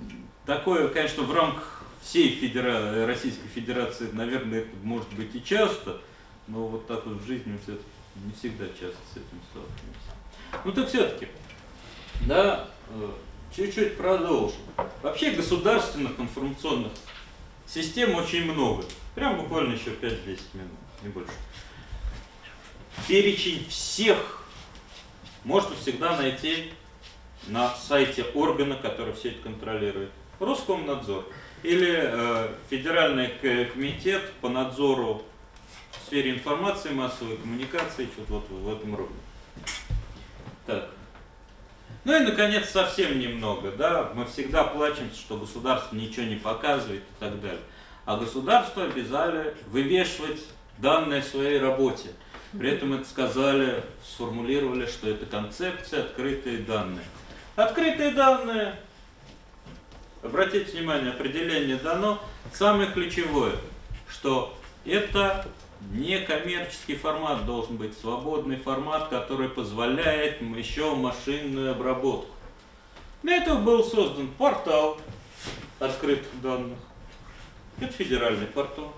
S2: такое, конечно, в рамках всей федера... Российской Федерации, наверное, это может быть и часто, но вот так вот в жизни мы все-таки не всегда часто с этим сталкиваемся. Ну так все-таки, да, чуть-чуть продолжим. Вообще государственных информационных систем очень много. Прям буквально еще пять-десять минут, не больше. Перечень всех можно всегда найти на сайте органа, который все это контролирует. Роскомнадзор или э, Федеральный комитет по надзору в сфере информации, массовой коммуникации, что-то вот в этом роде. Так. Ну и, наконец, совсем немного. Да? Мы всегда плачемся, что государство ничего не показывает и так далее. А государство обязали вывешивать данные о своей работе. При этом это сказали, сформулировали, что это концепция «открытые данные». Открытые данные, обратите внимание, определение дано. Самое ключевое, что это не коммерческий формат, должен быть свободный формат, который позволяет еще машинную обработку. Для этого был создан портал открытых данных. Это федеральный портал.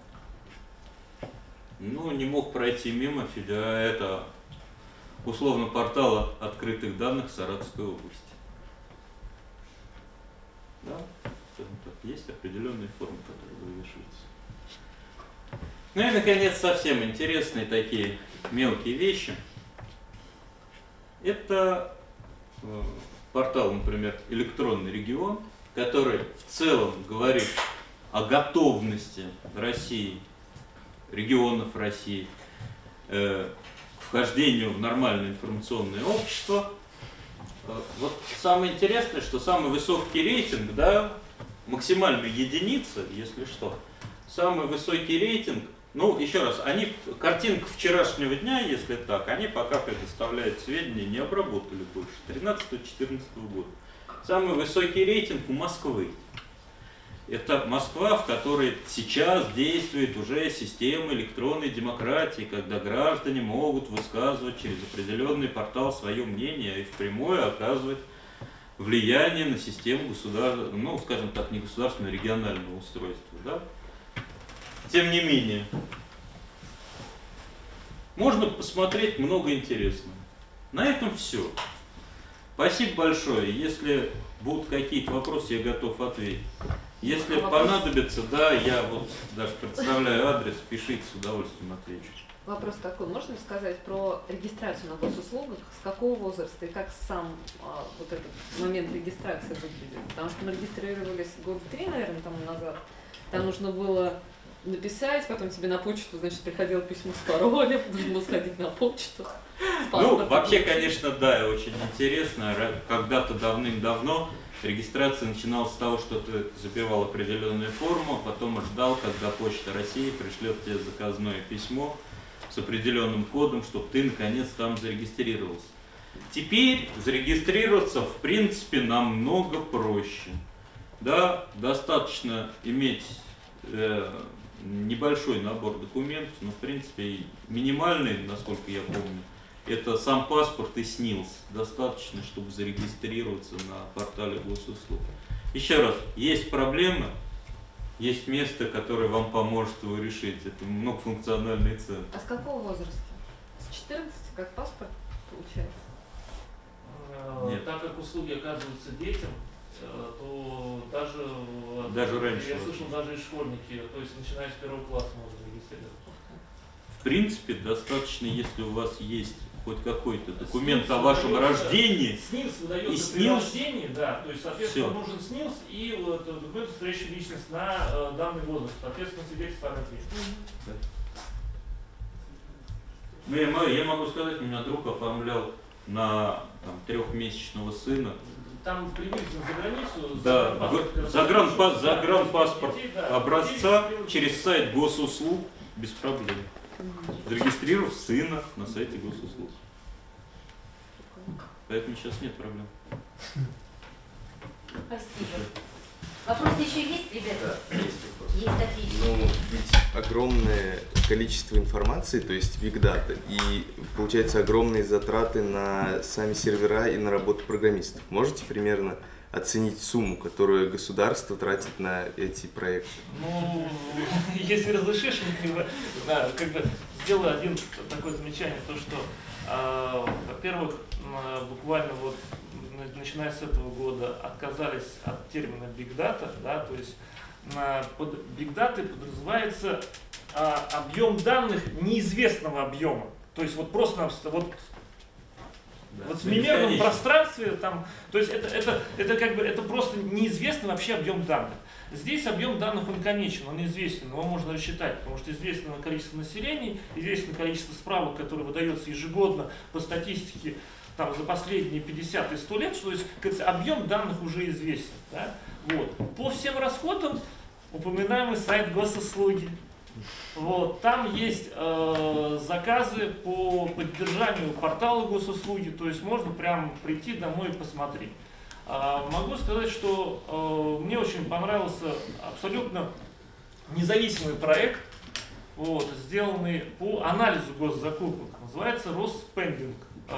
S2: Ну, не мог пройти мимо, это условно портал открытых данных Саратовской области. Да, скажем так, есть определенные формы, которые вывешиваются. Ну и, наконец, совсем интересные такие мелкие вещи. Это э, портал, например, «Электронный регион», который в целом говорит о готовности России, регионов России, э, к вхождению в нормальное информационное общество. Э, вот самое интересное, что самый высокий рейтинг, да, максимальная единица, если что, самый высокий рейтинг. Ну, еще раз, они, картинка вчерашнего дня, если так, они пока предоставляют сведения, не обработали больше, тринадцатого-четырнадцатого года. Самый высокий рейтинг у Москвы. Это Москва, в которой сейчас действует уже система электронной демократии, когда граждане могут высказывать через определенный портал свое мнение и впрямую оказывать влияние на систему государственного, ну, скажем так, не государственного, а регионального устройства. Да? Тем не менее, можно посмотреть много интересного. На этом все. Спасибо большое. Если будут какие-то вопросы, я готов ответить. Если а понадобится, вопрос... да, я вот даже представляю адрес, пишите, с удовольствием отвечу.
S4: Вопрос такой, можно сказать про регистрацию на госуслугах, с какого возраста и как сам а, вот этот момент регистрации выглядит? Потому что мы регистрировались года три, наверное, тому назад. Там нужно было написать, потом тебе на почту, значит, приходило письмо с паролем, нужно было сходить на почту.
S2: Ну, вообще, конечно, да, очень интересно. Когда-то давным-давно регистрация начиналась с того, что ты забивал определенную форму, а потом ждал, когда Почта России пришлет тебе заказное письмо с определенным кодом, чтобы ты, наконец, там зарегистрировался. Теперь зарегистрироваться, в принципе, намного проще. Да, достаточно иметь э, небольшой набор документов, но, в принципе, минимальный, насколько я помню, это сам паспорт и СНИЛС. Достаточно, чтобы зарегистрироваться на портале госуслуг. Еще раз, есть проблемы, есть место, которое вам поможет его решить. Это многофункциональный центр.
S4: А с какого возраста? С четырнадцати, как паспорт получается?
S2: Нет.
S5: Так как услуги оказываются детям, то даже,
S2: даже раньше,
S5: я слышал, даже и школьники, то есть начиная с первого класса можно регистрироваться.
S2: В принципе, достаточно, если у вас есть хоть какой-то документ
S5: СНИЛС
S2: о вашем
S5: выдается,
S2: рождении.
S5: СНИЛС выдается
S2: и
S5: при
S2: СНИЛС,
S5: рождении, да, то есть, соответственно,
S2: все.
S5: нужен СНИЛС и вот, документ, удостоверяющий личность на э, данный возраст, соответственно, свидетельство о рождении.
S2: Да. Ну, я, могу, я могу сказать, у меня друг оформлял на там, трехмесячного сына.
S5: Там привезен за границу,
S2: Да, загранпаспорт, загранпаспорт
S5: да,
S2: образца через сайт госуслуг без проблем. Зарегистрировав сына на сайте госуслуг. Поэтому сейчас нет проблем.
S6: Спасибо. Вопросы еще есть, ребята?
S3: Да, есть вопрос.
S6: есть отличие.
S7: Ну, ведь огромное количество информации, то есть big data, и получается огромные затраты на сами сервера и на работу программистов. Можете примерно оценить сумму, которую государство тратит на эти проекты?
S5: Ну, если разрешишь, да, как бы сделаю один такое замечание, то что, э, во-первых, э, буквально вот начиная с этого года отказались от термина big data, да, то есть э, под big data подразумевается э, объем данных неизвестного объема, то есть вот просто вот
S2: Да,
S5: вот в бинарном
S2: бесконечно.
S5: пространстве там, то есть это, это, это как бы это просто неизвестный вообще объем данных. Здесь объем данных он конечен, он известен, его можно рассчитать, потому что известно количество населения, известно количество справок, которые выдается ежегодно по статистике там, за последние пятьдесят и сто лет, что то есть кажется, объем данных уже известен. Да? Вот. По всем расходам упоминаемый сайт госуслуги. Вот, там есть э, заказы по поддержанию портала госуслуги, то есть можно прям прийти домой и посмотреть. Э, могу сказать, что э, мне очень понравился абсолютно независимый проект, вот, сделанный по анализу госзакупок. Называется Росспендинг.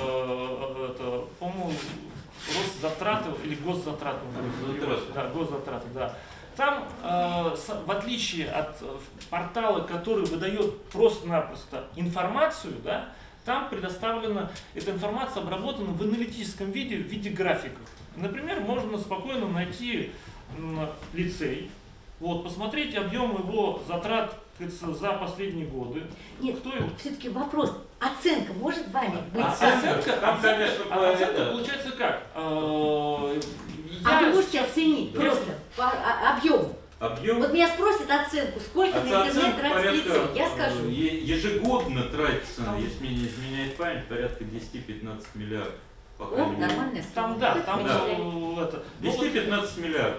S5: Э, это, по-моему, Росзатраты или госзатраты.
S2: Госзатраты.
S5: Да, госзатраты, да. Там, э, с, в отличие от э, портала, который выдает просто-напросто информацию, да, там предоставлена эта информация, обработана в аналитическом виде, в виде графиков. Например, можно спокойно найти м, лицей, вот, посмотреть объем его затрат за последние годы.
S6: Нет,
S5: Кто его?
S6: все-таки вопрос. Оценка может вами быть?
S5: А, оценка,
S2: Там,
S5: оценка,
S2: конечно,
S5: а оценка
S2: это-
S5: получается как? Э,
S6: А
S5: я
S6: вы можете
S5: сейчас-
S6: оценить
S2: Да.
S6: просто по а- объему?
S2: Объем
S6: Вот меня спросят оценку, сколько на интернет
S2: оценка
S6: тратит лицей,
S2: порядка,
S6: я скажу.
S2: э, е- ежегодно тратится,
S6: Там.
S2: если меня не изменяет память, порядка десять-пятнадцать миллиардов. По
S6: О,
S2: крайней мере.
S6: нормальная сумма.
S5: Там, да, там
S2: Да.
S5: э, это. ну, вот-
S2: десять-пятнадцать миллиардов.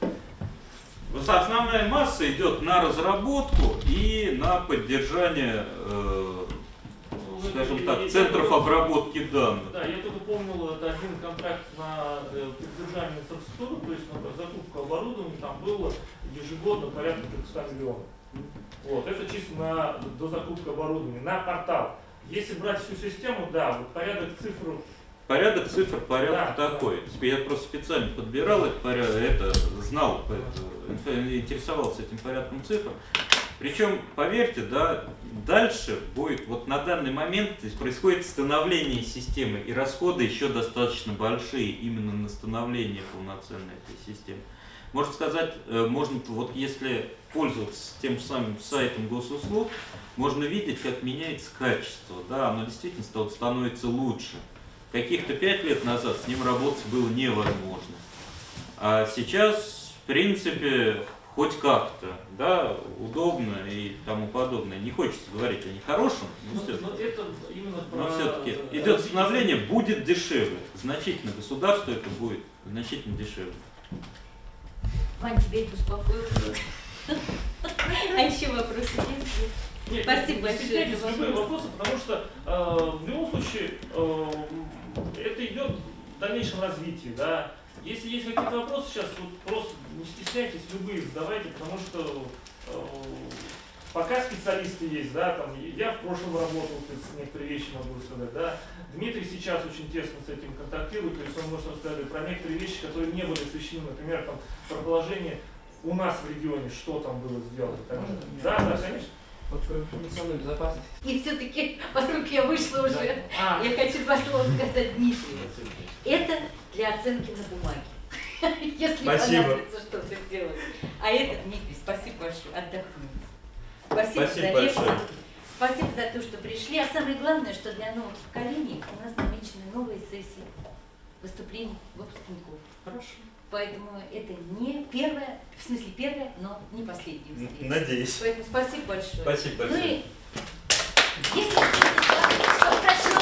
S2: Вот основная масса идет на разработку и на поддержание, э,
S5: ну,
S2: скажем
S5: и-
S2: так,
S5: и-
S2: центров
S5: и-
S2: обработки данных.
S5: Да, я только помнил, это один контракт на э, поддержание инфраструктуры, то есть на закупку оборудования, там было ежегодно порядка трехсот миллионов. Вот, это чисто на дозакупку оборудования, на портал. Если брать всю систему, да, вот порядок цифр.
S2: Порядок цифр, порядок
S5: Да,
S2: такой. Я просто специально подбирал этот порядок, это знал, это, интересовался этим порядком цифр. Причем, поверьте, да, дальше будет, вот на данный момент здесь происходит становление системы, и расходы еще достаточно большие именно на становление полноценной этой системы. Можно сказать, э, можно, вот если пользоваться тем же самым сайтом госуслуг, можно видеть, как меняется качество, да, оно действительно стало- становится лучше. Каких-то пять лет назад с ним работать было невозможно. А сейчас, в принципе, хоть как-то, да, удобно и тому подобное. Не хочется говорить о нехорошем, но
S5: Ну,
S2: все-таки.
S5: но это именно
S2: Но
S5: про-
S2: все-таки
S5: э,
S2: идет
S5: развитие-
S2: становление, будет дешевле. Значительно государству это будет значительно дешевле.
S6: Вань, тебя это успокоил. А еще вопросы есть?
S5: Нет,
S6: Спасибо
S5: не
S6: большое
S5: стесняйтесь
S6: за
S5: любые
S6: вопрос.
S5: вопросы, потому что э, в любом случае э, это идет в дальнейшем развитии, да. Если есть какие-то вопросы сейчас, вот просто не стесняйтесь, любые задавайте, потому что э, пока специалисты есть, да, там, я в прошлом работал, то есть некоторые вещи могу сказать, да. Дмитрий сейчас очень тесно с этим контактирует, то есть он может рассказать про некоторые вещи, которые не были освещены, например, там, про положение у нас в регионе, что там было сделано. Так что- да, да, конечно.
S8: Вот про информационную безопасность.
S6: И все-таки, поскольку я вышла уже,
S5: А,
S6: я хочу два слова сказать Дмитрию. Это для оценки на бумаге. Если
S2: Спасибо.
S6: понадобится что-то сделать. А это, Дмитрий, спасибо большое, отдохните. Спасибо,
S2: Спасибо
S6: за
S2: большое.
S6: лекцию. Спасибо за то, что пришли. А самое главное, что для новых поколений у нас намечены новые сессии выступлений выпускников.
S5: хорошо.
S6: Поэтому это не первая, в смысле первая, но не последняя встреча.
S2: Надеюсь.
S6: Поэтому спасибо большое.
S2: Спасибо
S6: Ну
S2: большое.
S6: и если кто-то прошел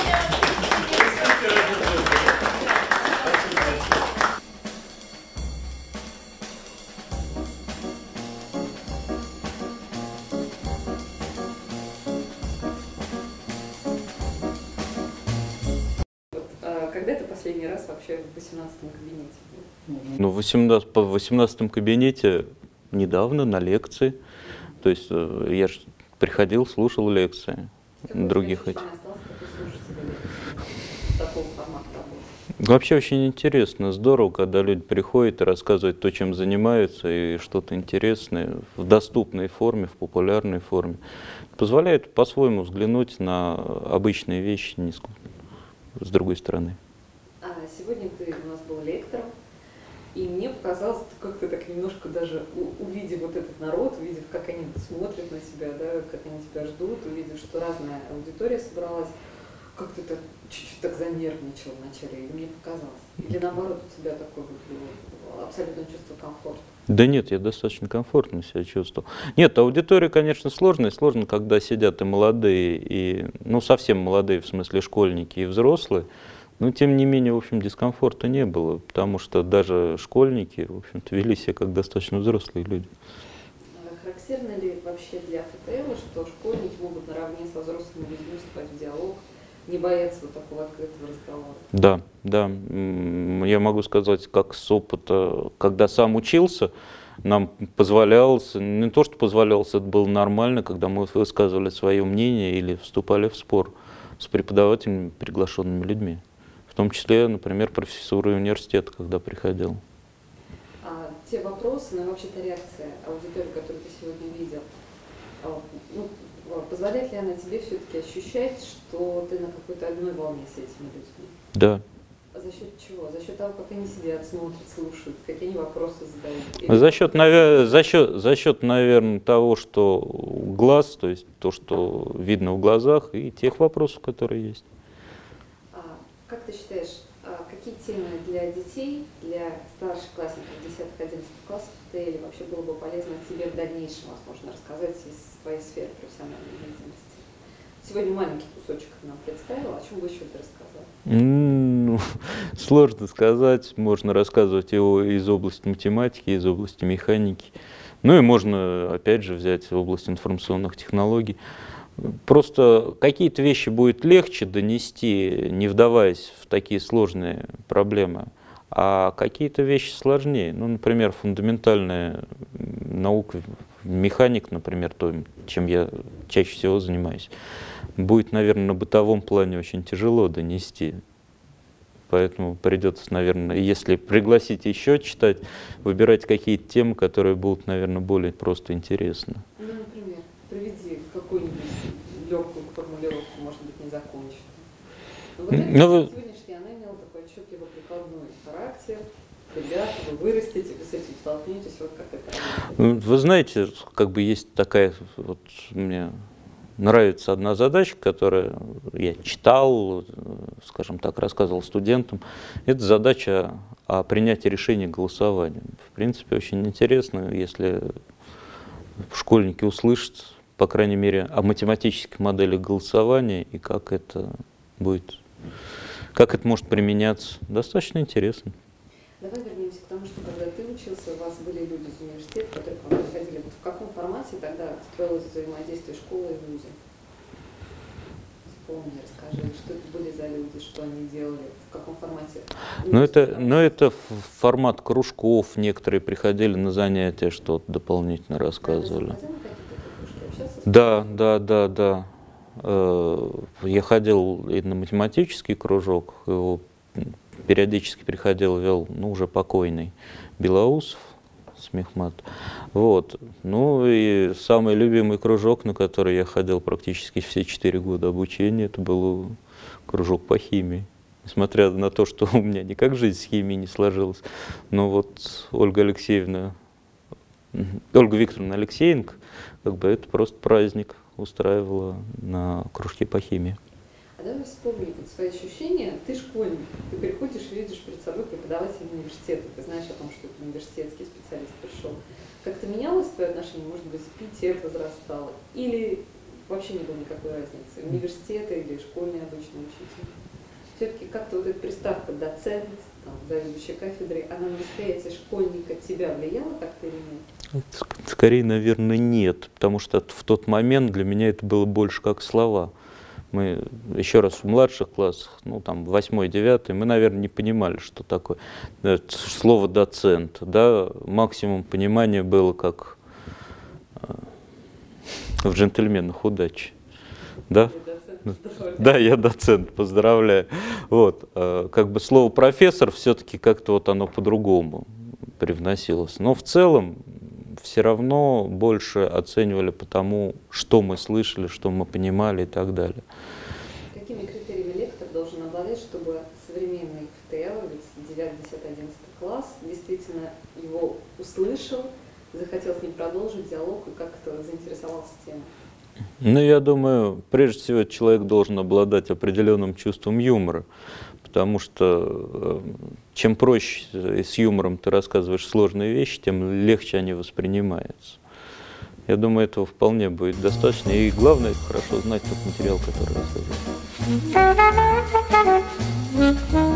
S4: А когда это последний раз вообще в восемнадцатом кабинете был?
S2: Ну, в восемнадцатом кабинете недавно на лекции. То есть э, я ж приходил, слушал лекции
S4: Какое
S2: других
S4: ощущение
S2: этих.
S4: осталось, как вы слушаете лекции? Такого формата работы?
S2: Вообще очень интересно, здорово, когда люди приходят и рассказывают то, чем занимаются, и что-то интересное в доступной форме, в популярной форме. Позволяет по-своему взглянуть на обычные вещи несколько с другой стороны.
S4: А сегодня ты у нас был лектором, и мне показалось, как ты так немножко даже, у- увидев вот этот народ, увидев, как они смотрят на себя, да, как они тебя ждут, увидев, что разная аудитория собралась, как ты так чуть-чуть так занервничал вначале, или мне показалось? Или наоборот, у тебя такое вот было абсолютное чувство комфорта?
S2: Да нет, я достаточно комфортно себя чувствовал. Нет, аудитория, конечно, сложная. Сложно, когда сидят и молодые, и, ну, совсем молодые, в смысле школьники и взрослые. Но, тем не менее, в общем, дискомфорта не было, потому что даже школьники, в общем-то, вели себя как достаточно взрослые люди.
S4: А характерно ли вообще для ФТЛ, что школьники могут наравне со взрослыми людьми вступать в диалог, не бояться вот такого открытого разговора?
S2: Да, да. М, Я могу сказать, как с опыта, когда сам учился, нам позволялось, не то, что позволялось, это было нормально, когда мы высказывали свое мнение или вступали в спор с преподавателями, приглашенными людьми. В том числе, например, профессуры университета, когда приходил.
S4: А те вопросы, ну и вообще-то реакция аудитории, которую ты сегодня видел, а, ну, а позволяет ли она тебе все-таки ощущать, что ты на какой-то одной волне с этими людьми?
S2: Да.
S4: А за счет чего? За счет того, как они сидят, смотрят, слушают, какие они вопросы задают? Или-
S2: За счет, навер- за счет, за счет, наверное, того, что глаз, то есть то, что видно в глазах, и тех вопросов, которые есть.
S4: А, как ты считаешь, а, какие темы для детей, для старших классников десятых-одиннадцатых классов или вообще было бы полезно тебе в дальнейшем, возможно, рассказать из своей сферы профессиональной деятельности? Сегодня маленький кусочек ты нам представил, о чем бы еще ты рассказал?
S2: Ну, сложно сказать, можно рассказывать его из области математики, из области механики. Ну и можно, опять же, взять область информационных технологий. Просто какие-то вещи будет легче донести, не вдаваясь в такие сложные проблемы, а какие-то вещи сложнее. Ну, например, фундаментальная наука, механик, например, то, чем я чаще всего занимаюсь, будет, наверное, на бытовом плане очень тяжело донести. Поэтому придется, наверное, если пригласить еще читать, выбирать какие-то темы, которые будут, наверное, более просто интересны.
S4: Ну, например, приведи какую-нибудь легкую формулировку, может быть, незаконченную. Но вот это
S2: Ну, вы-
S4: сегодняшний, она имела такой отчетливо прикладной характер. Ребята, вы вырастете, вы с этим столкнетесь, вот как это работает.
S2: Вы знаете, как бы есть такая, вот мне нравится одна задача, которую я читал, скажем так, рассказывал студентам. Это задача о принятии решения голосованием. В принципе, очень интересно, если школьники услышат, по крайней мере, о математических моделях голосования и как это будет, как это может применяться. Достаточно интересно.
S4: Давай вернемся к тому, что когда ты учился, у вас были люди из университета, которые к вам приходили. Вот в каком формате тогда строилось взаимодействие школы и вуза? Вспомни, расскажи, что это были за люди, что они делали, в каком формате?
S2: Ну это, ну, это в- формат кружков. Некоторые приходили на занятия, что-то дополнительно рассказывали.
S4: Ты ходил на какие-то кружки, общался с
S2: Да, да, да, да. Э, Я ходил и на математический кружок, его периодически приходил, вел, ну, уже покойный Белоусов, Смехмат. Вот. Ну и самый любимый кружок, на который я ходил практически все четыре года обучения, это был кружок по химии. Несмотря на то, что у меня никак жизнь с химией не сложилась, но вот Ольга Алексеевна, Ольга Викторовна Алексеенко, как бы это просто праздник устраивала на кружке по химии.
S4: А давай вспомни вот свои ощущения. Ты школьник, ты приходишь и видишь перед собой преподавателя университета, ты знаешь о том, что это университетский специалист пришел. Как-то менялось твое отношение, может быть, пиетет возрастало, или вообще не было никакой разницы, университета или школьный обычный учитель? Все-таки как-то вот эта приставка доцент, там, заведующая кафедрой, она на восприятие школьника тебя влияла как-то или нет?
S2: Ск- Скорее, наверное, нет, потому что в тот момент для меня это было больше как слова. Мы еще раз в младших классах, ну там восьмой, девятый, мы, наверное, не понимали, что такое это слово доцент. Да? Максимум понимания было как в «Джентльменах удачи». Да? Да, я доцент, поздравляю. Вот, как бы слово профессор все-таки как-то вот оно по-другому привносилось. Но в целом все равно больше оценивали по тому, что мы слышали, что мы понимали и так далее.
S4: Какими критериями лектор должен обладать, чтобы современный эф тэ эл, девятый, десятый, одиннадцатый класс, действительно его услышал, захотел с ним продолжить диалог и как-то заинтересовался темой?
S2: Ну, я думаю, прежде всего, человек должен обладать определенным чувством юмора, потому что чем проще и с юмором ты рассказываешь сложные вещи, тем легче они воспринимаются. Я думаю, этого вполне будет достаточно, и главное, хорошо знать тот материал, который рассказываешь.